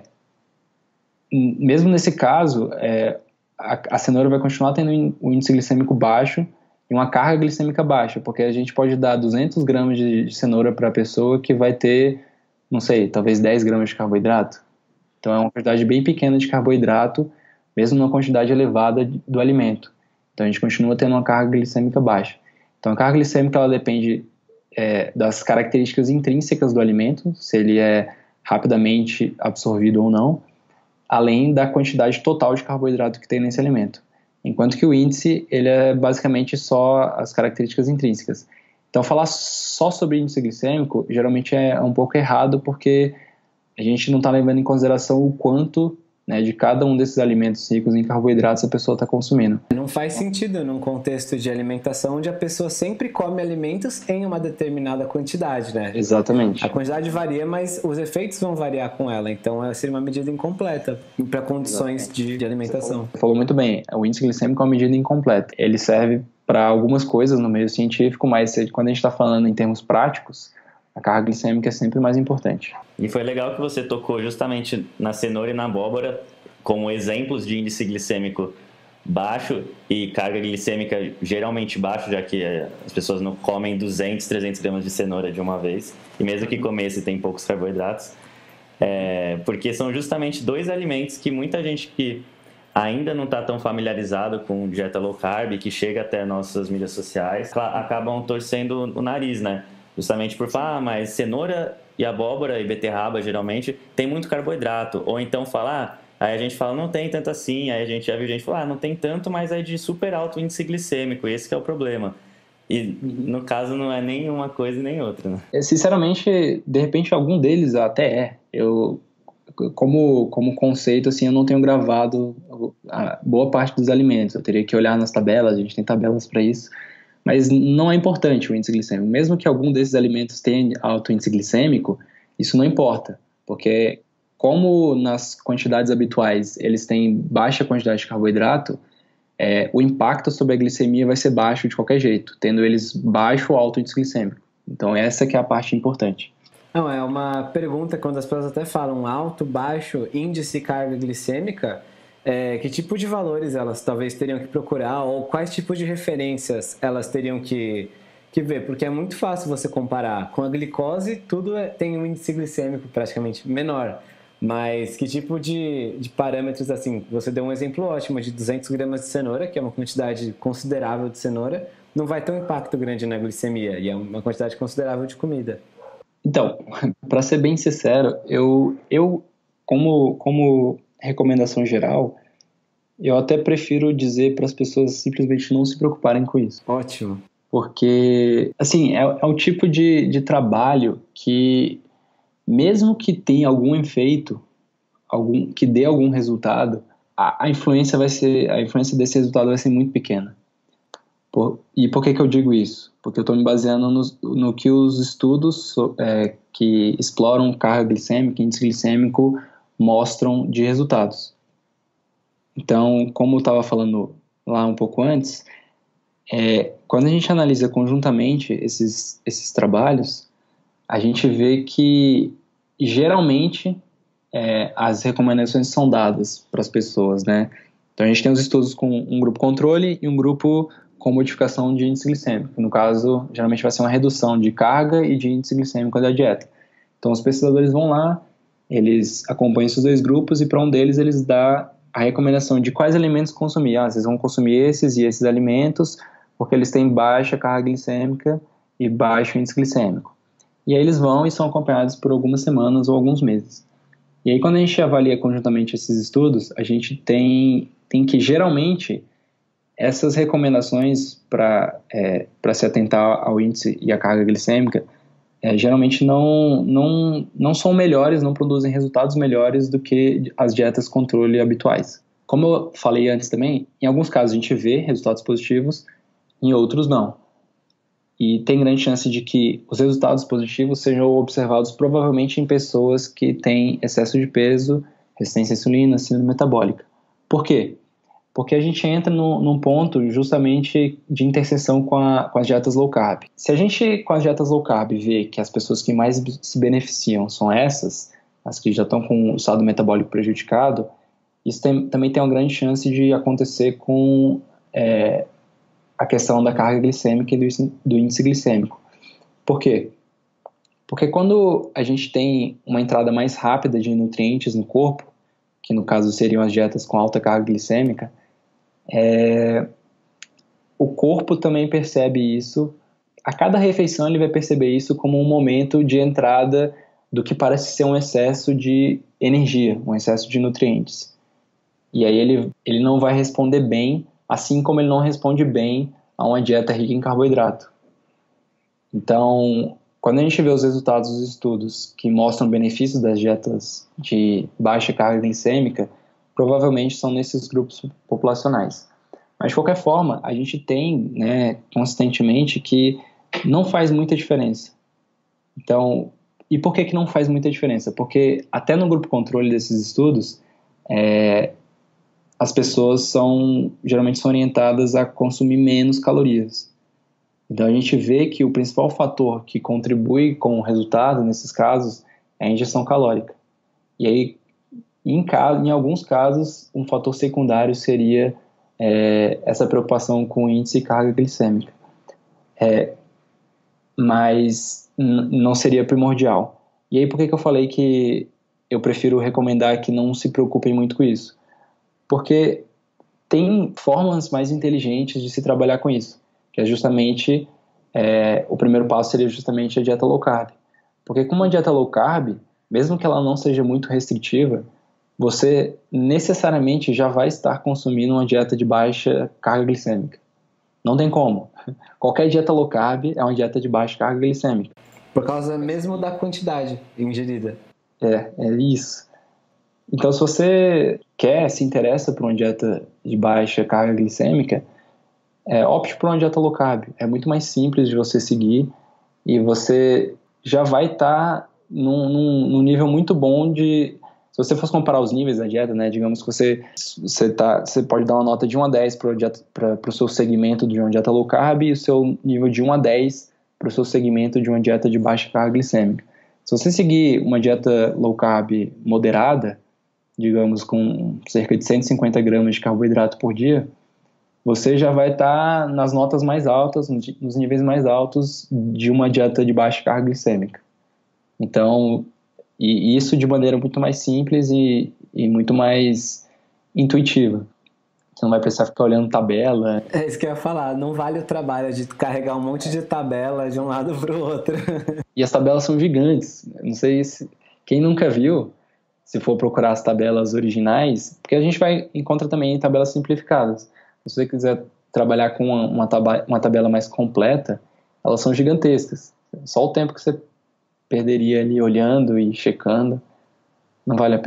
mesmo nesse caso, é, a, a cenoura vai continuar tendo um índice glicêmico baixo e uma carga glicêmica baixa, porque a gente pode dar duzentos gramas de, de cenoura para a pessoa que vai ter, não sei, talvez dez gramas de carboidrato. Então é uma quantidade bem pequena de carboidrato, mesmo numa quantidade elevada do alimento. Então a gente continua tendo uma carga glicêmica baixa. Então a carga glicêmica ela depende é, das características intrínsecas do alimento, se ele é rapidamente absorvido ou não, além da quantidade total de carboidrato que tem nesse alimento. Enquanto que o índice ele é basicamente só as características intrínsecas. Então falar só sobre índice glicêmico geralmente é um pouco errado, porque a gente não está levando em consideração o quanto, né, de cada um desses alimentos ricos em carboidratos a pessoa está consumindo. Não faz sentido num contexto de alimentação onde a pessoa sempre come alimentos em uma determinada quantidade, né? Exatamente. A quantidade varia, mas os efeitos vão variar com ela, então seria uma medida incompleta para condições de, de alimentação. Você falou muito bem, o índice glicêmico é uma medida incompleta. Ele serve para algumas coisas no meio científico, mas quando a gente está falando em termos práticos, a carga glicêmica é sempre mais importante. E foi legal que você tocou justamente na cenoura e na abóbora como exemplos de índice glicêmico baixo e carga glicêmica geralmente baixo, já que as pessoas não comem duzentos, trezentos gramas de cenoura de uma vez, e mesmo que comesse tem poucos carboidratos, é, porque são justamente dois alimentos que muita gente que ainda não está tão familiarizado com dieta low carb, que chega até nossas mídias sociais, acabam torcendo o nariz, né? Justamente por falar, ah, mas cenoura e abóbora e beterraba, geralmente, tem muito carboidrato. Ou então falar, ah, aí a gente fala, não tem tanto assim. Aí a gente já viu gente falar, ah, não tem tanto, mas é de super alto índice glicêmico. Esse que é o problema. E, no caso, não é nem uma coisa e nem outra, né? Sinceramente, de repente, algum deles até é. Eu, como, como conceito, assim, eu não tenho gravado a boa parte dos alimentos. Eu teria que olhar nas tabelas, a gente tem tabelas para isso. Mas não é importante o índice glicêmico. Mesmo que algum desses alimentos tenha alto índice glicêmico, isso não importa. Porque como nas quantidades habituais eles têm baixa quantidade de carboidrato, é, o impacto sobre a glicemia vai ser baixo de qualquer jeito, tendo eles baixo ou alto índice glicêmico. Então essa que é a parte importante. Não, é uma pergunta quando as pessoas até falam alto, baixo, índice carga glicêmica... É, que tipo de valores elas talvez teriam que procurar ou quais tipos de referências elas teriam que, que ver? Porque é muito fácil você comparar. Com a glicose, tudo é, tem um índice glicêmico praticamente menor. Mas que tipo de, de parâmetros, assim, você deu um exemplo ótimo de duzentos gramas de cenoura, que é uma quantidade considerável de cenoura, não vai ter um impacto grande na glicemia, e é uma quantidade considerável de comida. Então, para ser bem sincero, eu, eu como... como recomendação geral, eu até prefiro dizer para as pessoas simplesmente não se preocuparem com isso. Ótimo. Porque, assim, é, é um tipo de, de trabalho que, mesmo que tenha algum efeito, algum, que dê algum resultado, a, a influência vai ser, a influência desse resultado vai ser muito pequena. Por, e por que que eu digo isso? Porque eu estou me baseando no, no que os estudos é, que exploram carga glicêmica e índice glicêmico mostram de resultados. Então, como eu estava falando lá um pouco antes, é, quando a gente analisa conjuntamente esses, esses trabalhos, a gente vê que geralmente é, as recomendações são dadas para as pessoas, né? Então a gente tem os estudos com um grupo controle e um grupo com modificação de índice glicêmico. No caso, geralmente vai ser uma redução de carga e de índice glicêmico da dieta. Então os pesquisadores vão lá, eles acompanham esses dois grupos e para um deles eles dão a recomendação de quais alimentos consumir. Ah, vocês vão consumir esses e esses alimentos porque eles têm baixa carga glicêmica e baixo índice glicêmico. E aí eles vão e são acompanhados por algumas semanas ou alguns meses. E aí quando a gente avalia conjuntamente esses estudos, a gente tem, tem que geralmente essas recomendações para é, para se atentar ao índice e à carga glicêmica é, geralmente não, não, não são melhores, não produzem resultados melhores do que as dietas controle habituais. Como eu falei antes também, em alguns casos a gente vê resultados positivos, em outros não. E tem grande chance de que os resultados positivos sejam observados provavelmente em pessoas que têm excesso de peso, resistência à insulina, síndrome metabólica. Por quê? Porque a gente entra no, num ponto justamente de interseção com, a, com as dietas low carb. Se a gente, com as dietas low carb, vê que as pessoas que mais se beneficiam são essas, as que já estão com o estado metabólico prejudicado, isso tem, também tem uma grande chance de acontecer com é, a questão da carga glicêmica e do, do índice glicêmico. Por quê? Porque quando a gente tem uma entrada mais rápida de nutrientes no corpo, que no caso seriam as dietas com alta carga glicêmica, É, o corpo também percebe isso. A cada refeição ele vai perceber isso como um momento de entrada do que parece ser um excesso de energia, um excesso de nutrientes. E aí ele, ele não vai responder bem, assim como ele não responde bem a uma dieta rica em carboidrato. Então, quando a gente vê os resultados dos estudos que mostram benefícios das dietas de baixa carga glicêmica, provavelmente são nesses grupos populacionais. Mas, de qualquer forma, a gente tem, né, consistentemente que não faz muita diferença. Então, e por que que não faz muita diferença? Porque até no grupo controle desses estudos, é, as pessoas são, geralmente são orientadas a consumir menos calorias. Então, a gente vê que o principal fator que contribui com o resultado, nesses casos, é a ingestão calórica. E aí, Em, caso, em alguns casos, um fator secundário seria é, essa preocupação com índice e carga glicêmica. É, mas n- não seria primordial. E aí por que que eu falei que eu prefiro recomendar que não se preocupem muito com isso? Porque tem formas mais inteligentes de se trabalhar com isso, que é justamente, é, o primeiro passo seria justamente a dieta low carb. Porque com uma dieta low carb, mesmo que ela não seja muito restritiva, você necessariamente já vai estar consumindo uma dieta de baixa carga glicêmica. Não tem como. Qualquer dieta low carb é uma dieta de baixa carga glicêmica. Por causa mesmo da quantidade ingerida. É, é isso. Então, se você quer, se interessa por uma dieta de baixa carga glicêmica, é, opte por uma dieta low carb. É muito mais simples de você seguir e você já vai estar num, num, num nível muito bom de... Se você fosse comparar os níveis da dieta, né, digamos que você, você, tá, você pode dar uma nota de um a dez para o seu segmento de uma dieta low carb e o seu nível de um a dez para o seu segmento de uma dieta de baixa carga glicêmica. Se você seguir uma dieta low carb moderada, digamos com cerca de cento e cinquenta gramas de carboidrato por dia, você já vai estar tá nas notas mais altas, nos níveis mais altos de uma dieta de baixa carga glicêmica. Então, e isso de maneira muito mais simples e, e muito mais intuitiva. Você não vai precisar ficar olhando tabela. É isso que eu ia falar, não vale o trabalho de carregar um monte de tabela de um lado para o outro. E as tabelas são gigantes. Não sei se... Quem nunca viu, se for procurar as tabelas originais, porque a gente vai encontra também tabelas simplificadas. Se você quiser trabalhar com uma, uma, tabela, uma tabela mais completa, elas são gigantescas. Só o tempo que você perderia ali olhando e checando, não vale a pena.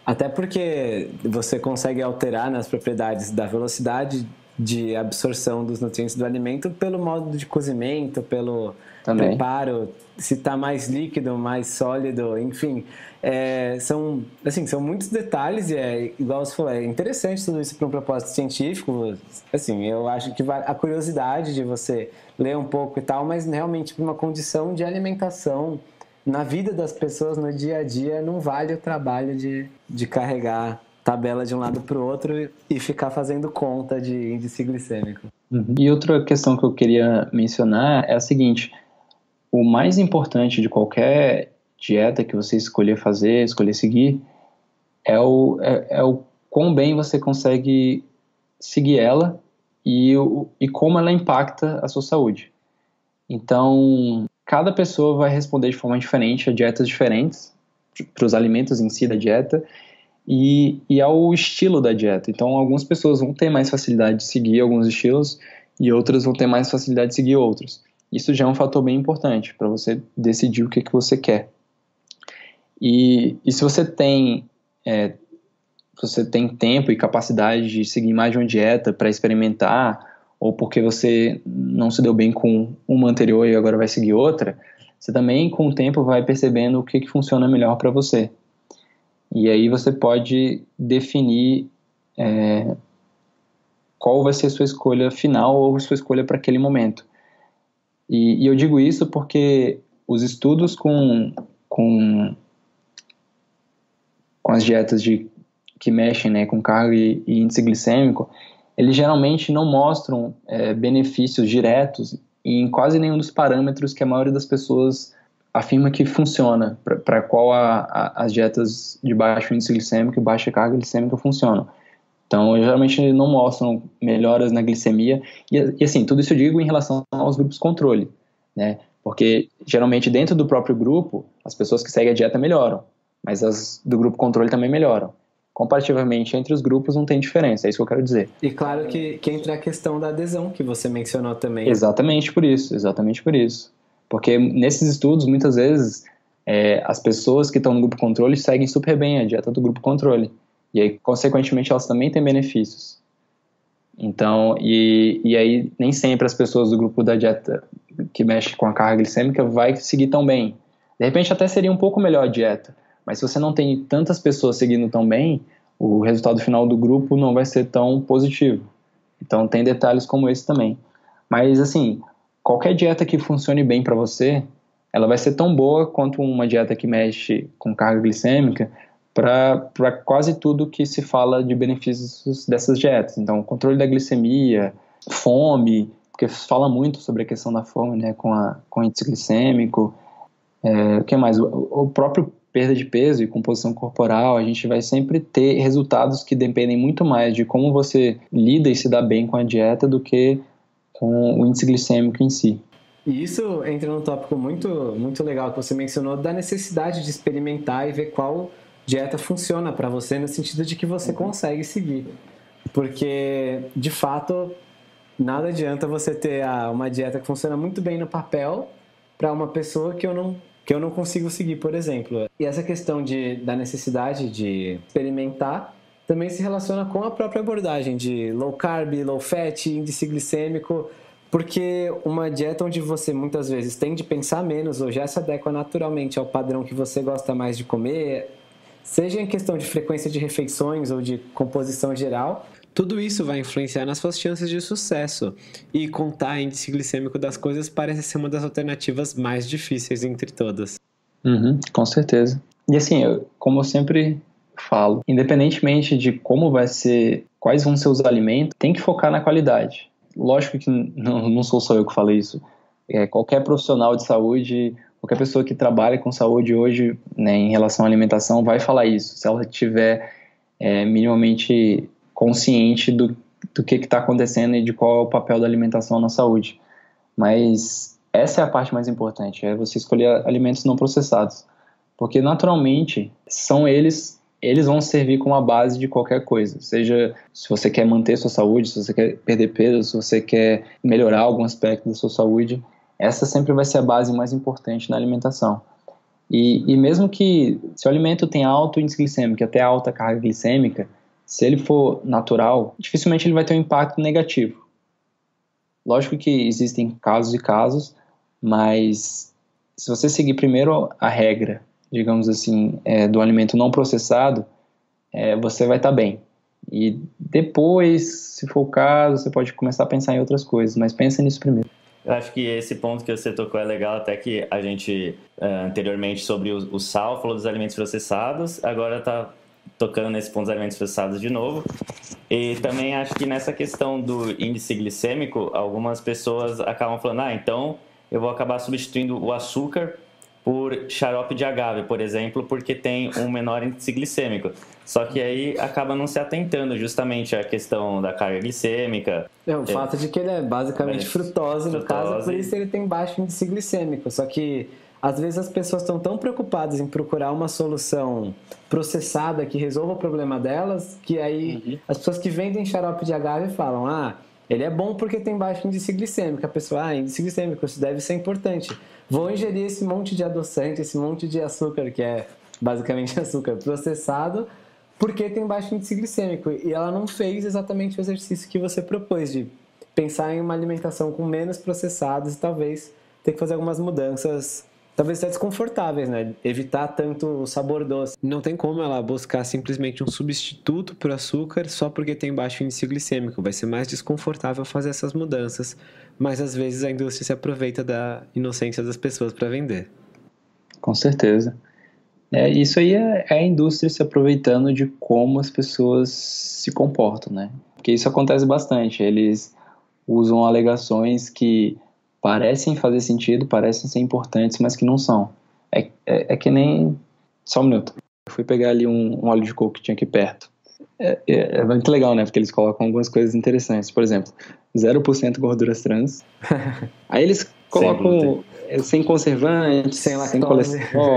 Até porque você consegue alterar nas propriedades da velocidade de absorção dos nutrientes do alimento pelo modo de cozimento, pelo Também. preparo, se está mais líquido, mais sólido, enfim. É, são, assim, são muitos detalhes e, é, igual você falou, é interessante tudo isso para um propósito científico. Assim, eu acho que vai, a curiosidade de você ler um pouco e tal, mas realmente para uma condição de alimentação na vida das pessoas, no dia a dia, não vale o trabalho de, de carregar tabela de um lado para o outro e ficar fazendo conta de índice glicêmico. Uhum. E outra questão que eu queria mencionar é a seguinte: o mais importante de qualquer dieta que você escolher fazer, escolher seguir, é o, é, é o quão bem você consegue seguir ela e, o, e como ela impacta a sua saúde. Então, cada pessoa vai responder de forma diferente a dietas diferentes, para os alimentos em si da dieta, e, e ao estilo da dieta. Então, algumas pessoas vão ter mais facilidade de seguir alguns estilos e outras vão ter mais facilidade de seguir outros. Isso já é um fator bem importante para você decidir o que, que você quer. E, e se você tem, é, você tem tempo e capacidade de seguir mais de uma dieta para experimentar, ou porque você não se deu bem com uma anterior e agora vai seguir outra, você também, com o tempo, vai percebendo o que, que funciona melhor para você. E aí você pode definir é, qual vai ser a sua escolha final ou a sua escolha para aquele momento. E, e eu digo isso porque os estudos com, com, com as dietas de, que mexem, né, com carga e, e índice glicêmico, eles geralmente não mostram é, benefícios diretos em quase nenhum dos parâmetros que a maioria das pessoas afirma que funciona, para qual a, a, as dietas de baixo índice glicêmico e baixa carga glicêmica funcionam. Então, geralmente não mostram melhoras na glicemia, e, e assim, tudo isso eu digo em relação aos grupos controle, né? Porque geralmente dentro do próprio grupo, as pessoas que seguem a dieta melhoram, mas as do grupo controle também melhoram. Comparativamente entre os grupos não tem diferença, é isso que eu quero dizer. E claro que, que entra a questão da adesão, que você mencionou também. Exatamente por isso, exatamente por isso. Porque nesses estudos, muitas vezes, é, as pessoas que estão no grupo controle seguem super bem a dieta do grupo controle. E aí, consequentemente, elas também têm benefícios. Então, e, e aí nem sempre as pessoas do grupo da dieta que mexe com a carga glicêmica vai seguir tão bem. De repente até seria um pouco melhor a dieta, mas se você não tem tantas pessoas seguindo tão bem, o resultado final do grupo não vai ser tão positivo. Então tem detalhes como esse também. Mas assim, qualquer dieta que funcione bem para você, ela vai ser tão boa quanto uma dieta que mexe com carga glicêmica para quase tudo que se fala de benefícios dessas dietas. Então, controle da glicemia, fome, porque fala muito sobre a questão da fome, né, com, a, com o índice glicêmico. É, o que mais? O, o próprio perda de peso e composição corporal, a gente vai sempre ter resultados que dependem muito mais de como você lida e se dá bem com a dieta do que com o índice glicêmico em si. E isso entra num tópico muito, muito legal que você mencionou, da necessidade de experimentar e ver qual dieta funciona para você, no sentido de que você consegue seguir. Porque, de fato, nada adianta você ter uma dieta que funciona muito bem no papel para uma pessoa que eu não, que eu não consigo seguir, por exemplo. E essa questão de, da necessidade de experimentar também se relaciona com a própria abordagem de low carb, low fat, índice glicêmico, porque uma dieta onde você muitas vezes tem de pensar menos ou já se adequa naturalmente ao padrão que você gosta mais de comer, seja em questão de frequência de refeições ou de composição geral, tudo isso vai influenciar nas suas chances de sucesso. E contar índice glicêmico das coisas parece ser uma das alternativas mais difíceis entre todas. Uhum, com certeza. E assim, eu, como eu sempre falo, independentemente de como vai ser, quais vão ser os alimentos, tem que focar na qualidade. Lógico que não, não sou só eu que falo isso. É, qualquer profissional de saúde, qualquer pessoa que trabalha com saúde hoje, né, em relação à alimentação, vai falar isso, se ela estiver é, minimamente consciente do, do que está acontecendo e de qual é o papel da alimentação na saúde. Mas essa é a parte mais importante, é você escolher alimentos não processados, porque naturalmente são eles, eles vão servir como a base de qualquer coisa, seja se você quer manter sua saúde, se você quer perder peso, se você quer melhorar algum aspecto da sua saúde, essa sempre vai ser a base mais importante na alimentação. E, e mesmo que se o alimento tem alto índice glicêmico, até alta carga glicêmica, se ele for natural, dificilmente ele vai ter um impacto negativo. Lógico que existem casos e casos, mas se você seguir primeiro a regra, digamos assim, é, do alimento não processado, é, você vai estar bem. E depois, se for o caso, você pode começar a pensar em outras coisas, mas pensa nisso primeiro. Eu acho que esse ponto que você tocou é legal, até que a gente, uh, anteriormente, sobre o, o sal, falou dos alimentos processados, agora está tocando nesse ponto dos alimentos processados de novo. E também acho que nessa questão do índice glicêmico, algumas pessoas acabam falando, ah, então eu vou acabar substituindo o açúcar por xarope de agave, por exemplo, porque tem um menor índice glicêmico. Só que aí acaba não se atentando justamente à questão da carga glicêmica. É, o é, fato de que ele é basicamente frutose, no frutose. caso, por isso ele tem baixo índice glicêmico. Só que às vezes as pessoas estão tão preocupadas em procurar uma solução processada que resolva o problema delas, que aí uhum. as pessoas que vendem xarope de agave falam, ah, ele é bom porque tem baixo índice glicêmico. A pessoa, ah, índice glicêmico, isso deve ser importante. Vou ingerir esse monte de adoçante, esse monte de açúcar, que é basicamente açúcar processado, porque tem baixo índice glicêmico. E ela não fez exatamente o exercício que você propôs, de pensar em uma alimentação com menos processados e talvez ter que fazer algumas mudanças, talvez até desconfortáveis, né? Evitar tanto o sabor doce. Não tem como ela buscar simplesmente um substituto para o açúcar só porque tem baixo índice glicêmico. Vai ser mais desconfortável fazer essas mudanças, mas às vezes a indústria se aproveita da inocência das pessoas para vender. Com certeza. É, isso aí é, é a indústria se aproveitando de como as pessoas se comportam, né? Porque isso acontece bastante. Eles usam alegações que parecem fazer sentido, parecem ser importantes, mas que não são. É, é, é que nem... Só um minuto. Eu fui pegar ali um, um óleo de coco que tinha aqui perto. É, é, é muito legal, né? Porque eles colocam algumas coisas interessantes. Por exemplo, zero por cento gorduras trans. Aí eles colocam sem, sem conservantes, sem, sem colesterol.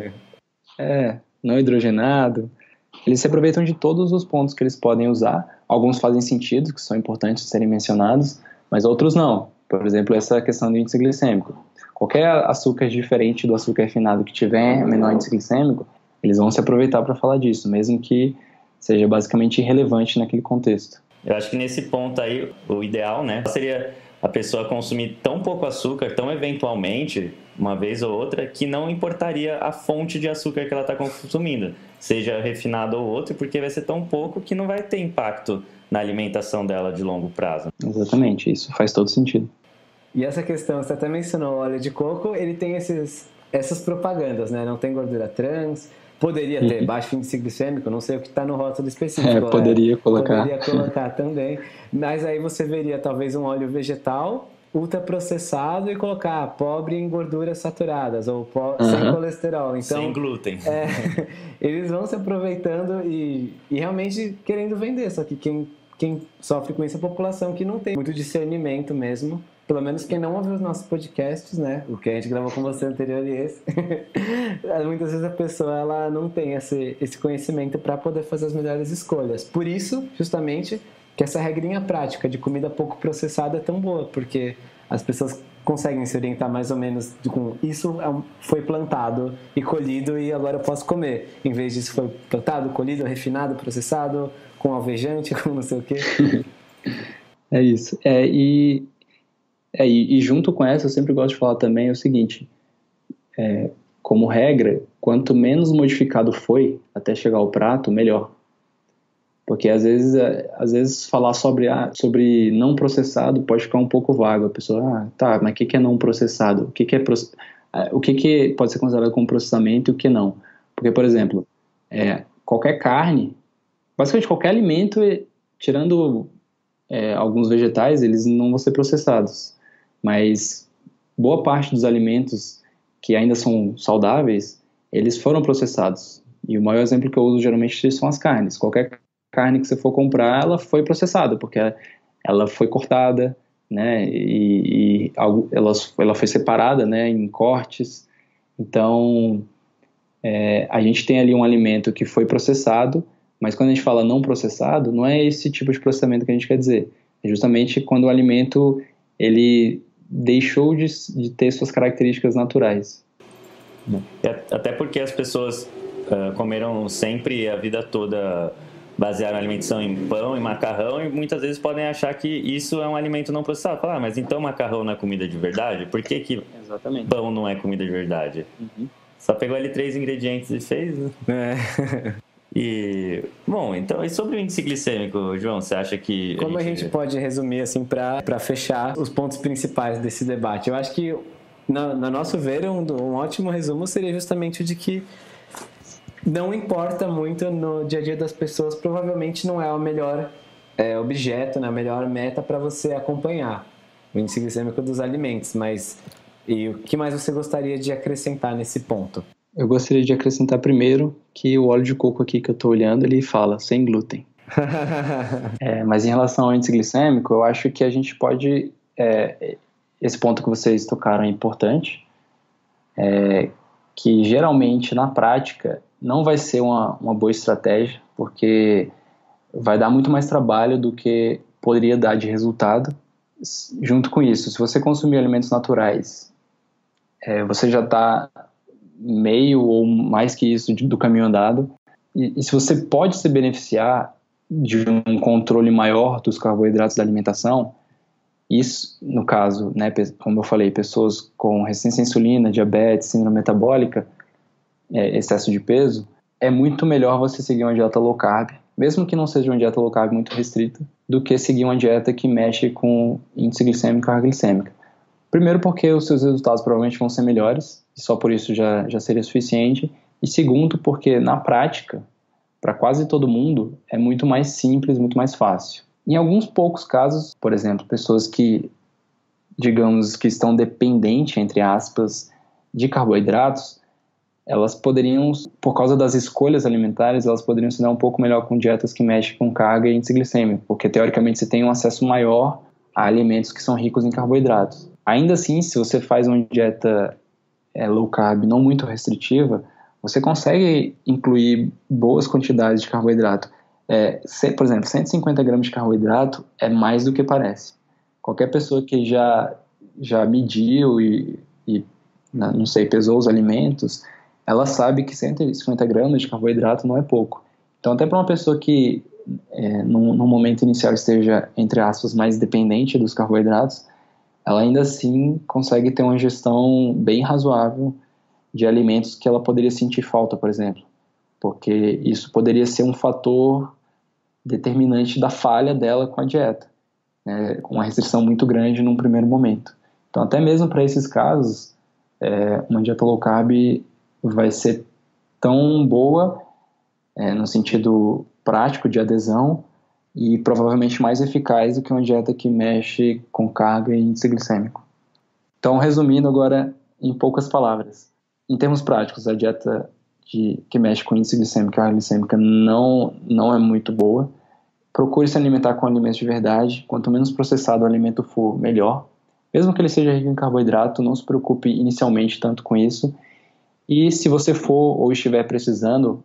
É, não hidrogenado. Eles se aproveitam de todos os pontos que eles podem usar. Alguns fazem sentido, que são importantes de serem mencionados, mas outros não. Por exemplo, essa questão do índice glicêmico. Qualquer açúcar diferente do açúcar refinado que tiver menor índice glicêmico, eles vão se aproveitar para falar disso, mesmo que seja basicamente irrelevante naquele contexto. Eu acho que nesse ponto aí, o ideal, né, seria a pessoa consumir tão pouco açúcar, tão eventualmente, uma vez ou outra, que não importaria a fonte de açúcar que ela está consumindo, seja refinado ou outro, porque vai ser tão pouco que não vai ter impacto na alimentação dela de longo prazo. Exatamente, isso faz todo sentido. E essa questão, você até mencionou o óleo de coco, ele tem esses, essas propagandas, né? Não tem gordura trans, poderia ter uhum. baixo índice glicêmico, não sei o que está no rótulo específico. É, poderia né? colocar. Poderia colocar também, mas aí você veria talvez um óleo vegetal ultraprocessado e colocar pobre em gorduras saturadas ou po- uhum. sem colesterol. Então, sem glúten. É, eles vão se aproveitando e, e realmente querendo vender, só que quem, quem sofre com isso é a população que não tem muito discernimento mesmo. Pelo menos quem não ouviu os nossos podcasts, né? O que a gente gravou com você anterior e esse. Muitas vezes a pessoa ela não tem esse, esse conhecimento para poder fazer as melhores escolhas. Por isso, justamente, que essa regrinha prática de comida pouco processada é tão boa, porque as pessoas conseguem se orientar mais ou menos com isso foi plantado e colhido e agora eu posso comer. Em vez disso foi plantado, colhido, refinado, processado, com alvejante, com não sei o quê. É isso. É, e... É, e, e junto com essa, eu sempre gosto de falar também o seguinte, é, como regra, quanto menos modificado foi até chegar ao prato, melhor. Porque às vezes, é, às vezes falar sobre, ah, sobre não processado pode ficar um pouco vago. A pessoa, ah, tá, mas o que, que é não processado? O que, que, é, o que, que pode ser considerado como processamento e o que não? Porque, por exemplo, é, qualquer carne, basicamente qualquer alimento, tirando é, alguns vegetais, eles não vão ser processados. Mas boa parte dos alimentos que ainda são saudáveis, eles foram processados. E o maior exemplo que eu uso geralmente são as carnes. Qualquer carne que você for comprar, ela foi processada, porque ela foi cortada, né, e, e ela, ela foi separada, né, em cortes. Então, é, a gente tem ali um alimento que foi processado, mas quando a gente fala não processado, não é esse tipo de processamento que a gente quer dizer. É justamente quando o alimento ele deixou de, de ter suas características naturais. E até porque as pessoas uh, comeram sempre a vida toda, basearam a alimentação em pão e macarrão, e muitas vezes podem achar que isso é um alimento não processado. Falar, ah, mas então macarrão não é comida de verdade? Por que, que pão não é comida de verdade? Uhum. Só pegou ali três ingredientes e fez, né? É. E, bom, então, e sobre o índice glicêmico, João, você acha que... Como a gente, a gente pode resumir, assim, para fechar os pontos principais desse debate? Eu acho que, no, no nosso ver, um, um ótimo resumo seria justamente o de que não importa muito no dia a dia das pessoas, provavelmente não é o melhor é, objeto, né, a melhor meta para você acompanhar o índice glicêmico dos alimentos, mas e o que mais você gostaria de acrescentar nesse ponto? Eu gostaria de acrescentar primeiro que o óleo de coco aqui que eu estou olhando, ele fala sem glúten. é, mas em relação ao índice glicêmico, eu acho que a gente pode... É, esse ponto que vocês tocaram é importante, é, que geralmente na prática não vai ser uma, uma boa estratégia, porque vai dar muito mais trabalho do que poderia dar de resultado. Junto com isso, se você consumir alimentos naturais, é, você já está meio ou mais que isso do caminho andado, e, e se você pode se beneficiar de um controle maior dos carboidratos da alimentação, isso, no caso, né, como eu falei, pessoas com resistência à insulina, diabetes, síndrome metabólica, é, excesso de peso, é muito melhor você seguir uma dieta low carb, mesmo que não seja uma dieta low carb muito restrita, do que seguir uma dieta que mexe com índice glicêmico e carga glicêmica. Primeiro porque os seus resultados provavelmente vão ser melhores, e só por isso já, já seria suficiente. E segundo porque, na prática, para quase todo mundo, é muito mais simples, muito mais fácil. Em alguns poucos casos, por exemplo, pessoas que, digamos, que estão dependentes, entre aspas, de carboidratos, elas poderiam, por causa das escolhas alimentares, elas poderiam se dar um pouco melhor com dietas que mexem com carga e índice glicêmico, porque teoricamente você tem um acesso maior a alimentos que são ricos em carboidratos. Ainda assim, se você faz uma dieta é, low carb não muito restritiva, você consegue incluir boas quantidades de carboidrato. É, se, por exemplo, cento e cinquenta gramas de carboidrato é mais do que parece. Qualquer pessoa que já, já mediu e, e, não sei, pesou os alimentos, ela sabe que cento e cinquenta gramas de carboidrato não é pouco. Então, até para uma pessoa que é, no, no momento inicial esteja, entre aspas, mais dependente dos carboidratos, ela ainda assim consegue ter uma ingestão bem razoável de alimentos que ela poderia sentir falta, por exemplo. Porque isso poderia ser um fator determinante da falha dela com a dieta, né, com uma restrição muito grande num primeiro momento. Então, até mesmo para esses casos, é, uma dieta low carb vai ser tão boa, é, no sentido prático de adesão, e provavelmente mais eficaz do que uma dieta que mexe com carga e índice glicêmico. Então, resumindo agora em poucas palavras, em termos práticos, a dieta de, que mexe com índice glicêmico e carga glicêmica não, não é muito boa. Procure se alimentar com alimentos de verdade. Quanto menos processado o alimento for, melhor. Mesmo que ele seja rico em carboidrato, não se preocupe inicialmente tanto com isso. E se você for ou estiver precisando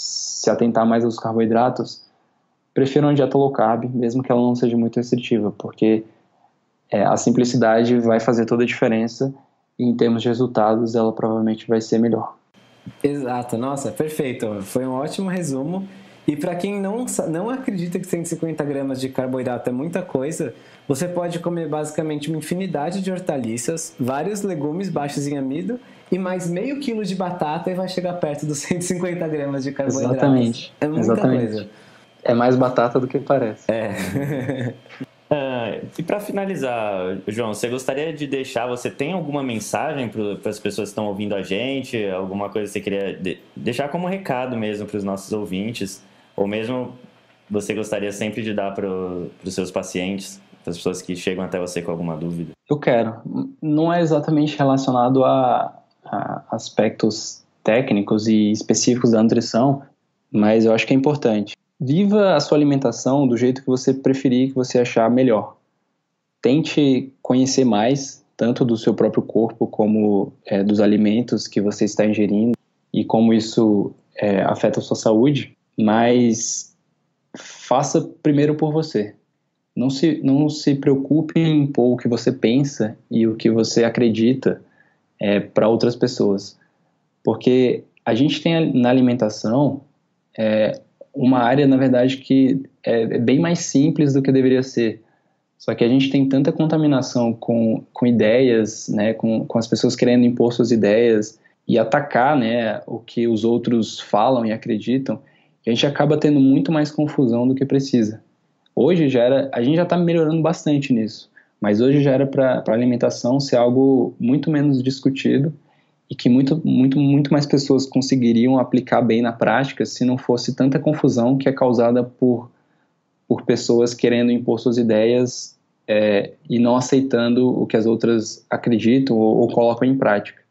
se atentar mais aos carboidratos, prefira uma dieta low carb, mesmo que ela não seja muito restritiva, porque é, a simplicidade vai fazer toda a diferença e em termos de resultados ela provavelmente vai ser melhor. Exato, nossa, perfeito, foi um ótimo resumo. E para quem não, não acredita que cento e cinquenta gramas de carboidrato é muita coisa, você pode comer basicamente uma infinidade de hortaliças, vários legumes baixos em amido e mais meio quilo de batata e vai chegar perto dos cento e cinquenta gramas de carboidrato. Exatamente. É muita Exatamente. coisa. É mais batata do que parece. É. Uh, e para finalizar, João, você gostaria de deixar, você tem alguma mensagem para as pessoas que estão ouvindo a gente, alguma coisa que você queria de, deixar como recado mesmo para os nossos ouvintes, ou mesmo você gostaria sempre de dar para os seus pacientes, para as pessoas que chegam até você com alguma dúvida? Eu quero. Não é exatamente relacionado a, a aspectos técnicos e específicos da nutrição, mas eu acho que é importante. Viva a sua alimentação do jeito que você preferir, que você achar melhor. Tente conhecer mais, tanto do seu próprio corpo, como é, dos alimentos que você está ingerindo e como isso é, afeta a sua saúde, mas faça primeiro por você. Não se, não se preocupe em impor o que você pensa e o que você acredita é, para outras pessoas. Porque a gente tem na alimentação é, uma área, na verdade, que é, é bem mais simples do que deveria ser. Só que a gente tem tanta contaminação com, com ideias, né, com, com as pessoas querendo impor suas ideias e atacar, né, o que os outros falam e acreditam, que a gente acaba tendo muito mais confusão do que precisa. Hoje já era, a gente já está melhorando bastante nisso, mas hoje já era para a alimentação ser algo muito menos discutido e que muito, muito, muito mais pessoas conseguiriam aplicar bem na prática se não fosse tanta confusão que é causada por por pessoas querendo impor suas ideias é, e não aceitando o que as outras acreditam ou, ou colocam em prática.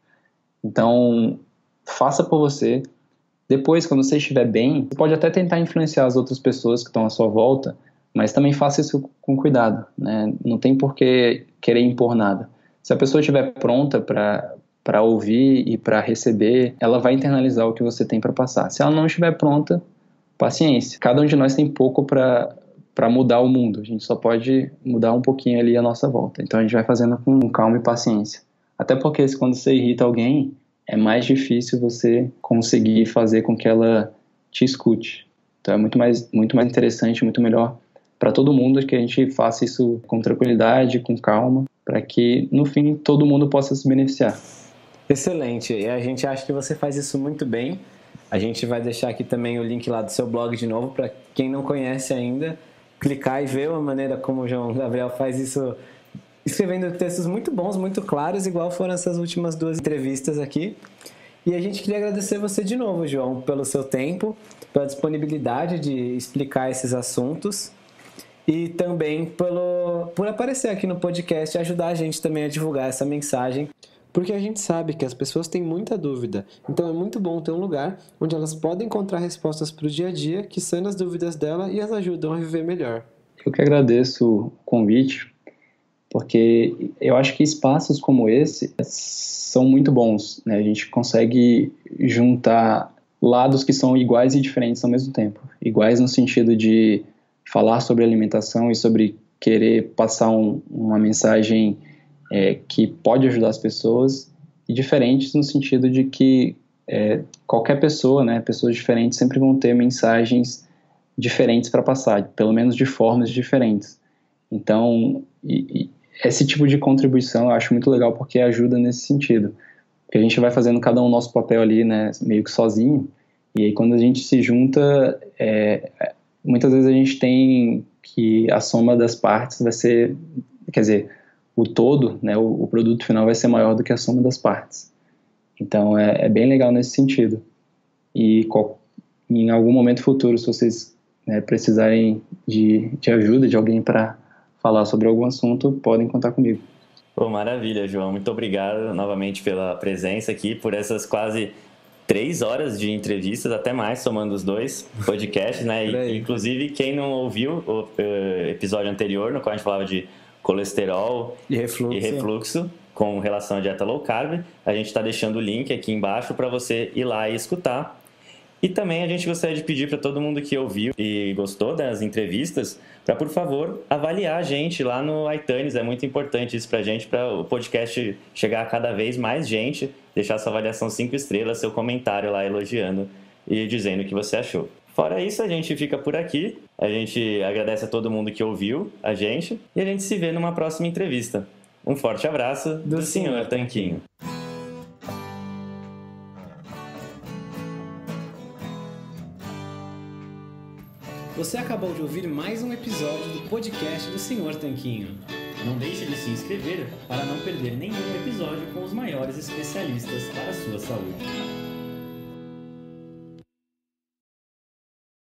Então, faça por você. Depois, quando você estiver bem, você pode até tentar influenciar as outras pessoas que estão à sua volta, mas também faça isso com cuidado, né? Não tem por que querer impor nada. Se a pessoa estiver pronta para para ouvir e para receber, ela vai internalizar o que você tem para passar. Se ela não estiver pronta, paciência. Cada um de nós tem pouco para para mudar o mundo. A gente só pode mudar um pouquinho ali a nossa volta. Então a gente vai fazendo com calma e paciência. Até porque quando você irrita alguém, é mais difícil você conseguir fazer com que ela te escute. Então é muito mais, muito mais interessante, muito melhor para todo mundo que a gente faça isso com tranquilidade, com calma, para que no fim todo mundo possa se beneficiar. Excelente. E a gente acha que você faz isso muito bem. A gente vai deixar aqui também o link lá do seu blog de novo para quem não conhece ainda clicar e ver a maneira como o João Gabriel faz isso, escrevendo textos muito bons, muito claros, igual foram essas últimas duas entrevistas aqui. E a gente queria agradecer você de novo, João, pelo seu tempo, pela disponibilidade de explicar esses assuntos e também pelo, por aparecer aqui no podcast e ajudar a gente também a divulgar essa mensagem. Porque a gente sabe que as pessoas têm muita dúvida, então é muito bom ter um lugar onde elas podem encontrar respostas para o dia a dia que sanam as dúvidas dela e as ajudam a viver melhor. Eu que agradeço o convite, porque eu acho que espaços como esse são muito bons, né? A gente consegue juntar lados que são iguais e diferentes ao mesmo tempo. Iguais no sentido de falar sobre alimentação e sobre querer passar um, uma mensagem É, que pode ajudar as pessoas, e diferentes no sentido de que é, qualquer pessoa, né, pessoas diferentes sempre vão ter mensagens diferentes para passar, pelo menos de formas diferentes. Então, e, e esse tipo de contribuição eu acho muito legal porque ajuda nesse sentido. Porque a gente vai fazendo cada um o nosso papel ali, né, meio que sozinho, e aí quando a gente se junta, é, muitas vezes a gente tem que a soma das partes vai ser, quer dizer, o todo, né, o, o produto final vai ser maior do que a soma das partes. Então é, é bem legal nesse sentido. E qual, em algum momento futuro, se vocês né, precisarem de, de ajuda de alguém para falar sobre algum assunto, podem contar comigo. Pô, maravilha, João. Muito obrigado novamente pela presença aqui, por essas quase três horas de entrevistas, até mais, somando os dois podcasts, né? E, inclusive, quem não ouviu o, o episódio anterior, no qual a gente falava de colesterol e refluxo. e refluxo com relação à dieta low carb, a gente está deixando o link aqui embaixo para você ir lá e escutar. E também a gente gostaria de pedir para todo mundo que ouviu e gostou das entrevistas, para, por favor, avaliar a gente lá no iTunes. É muito importante isso para a gente, para o podcast chegar a cada vez mais gente, deixar sua avaliação cinco estrelas, seu comentário lá elogiando e dizendo o que você achou. Fora isso, a gente fica por aqui. A gente agradece a todo mundo que ouviu a gente e a gente se vê numa próxima entrevista. Um forte abraço do, do senhor Tanquinho. Você acabou de ouvir mais um episódio do podcast do senhor Tanquinho. Não deixe de se inscrever para não perder nenhum episódio com os maiores especialistas para a sua saúde.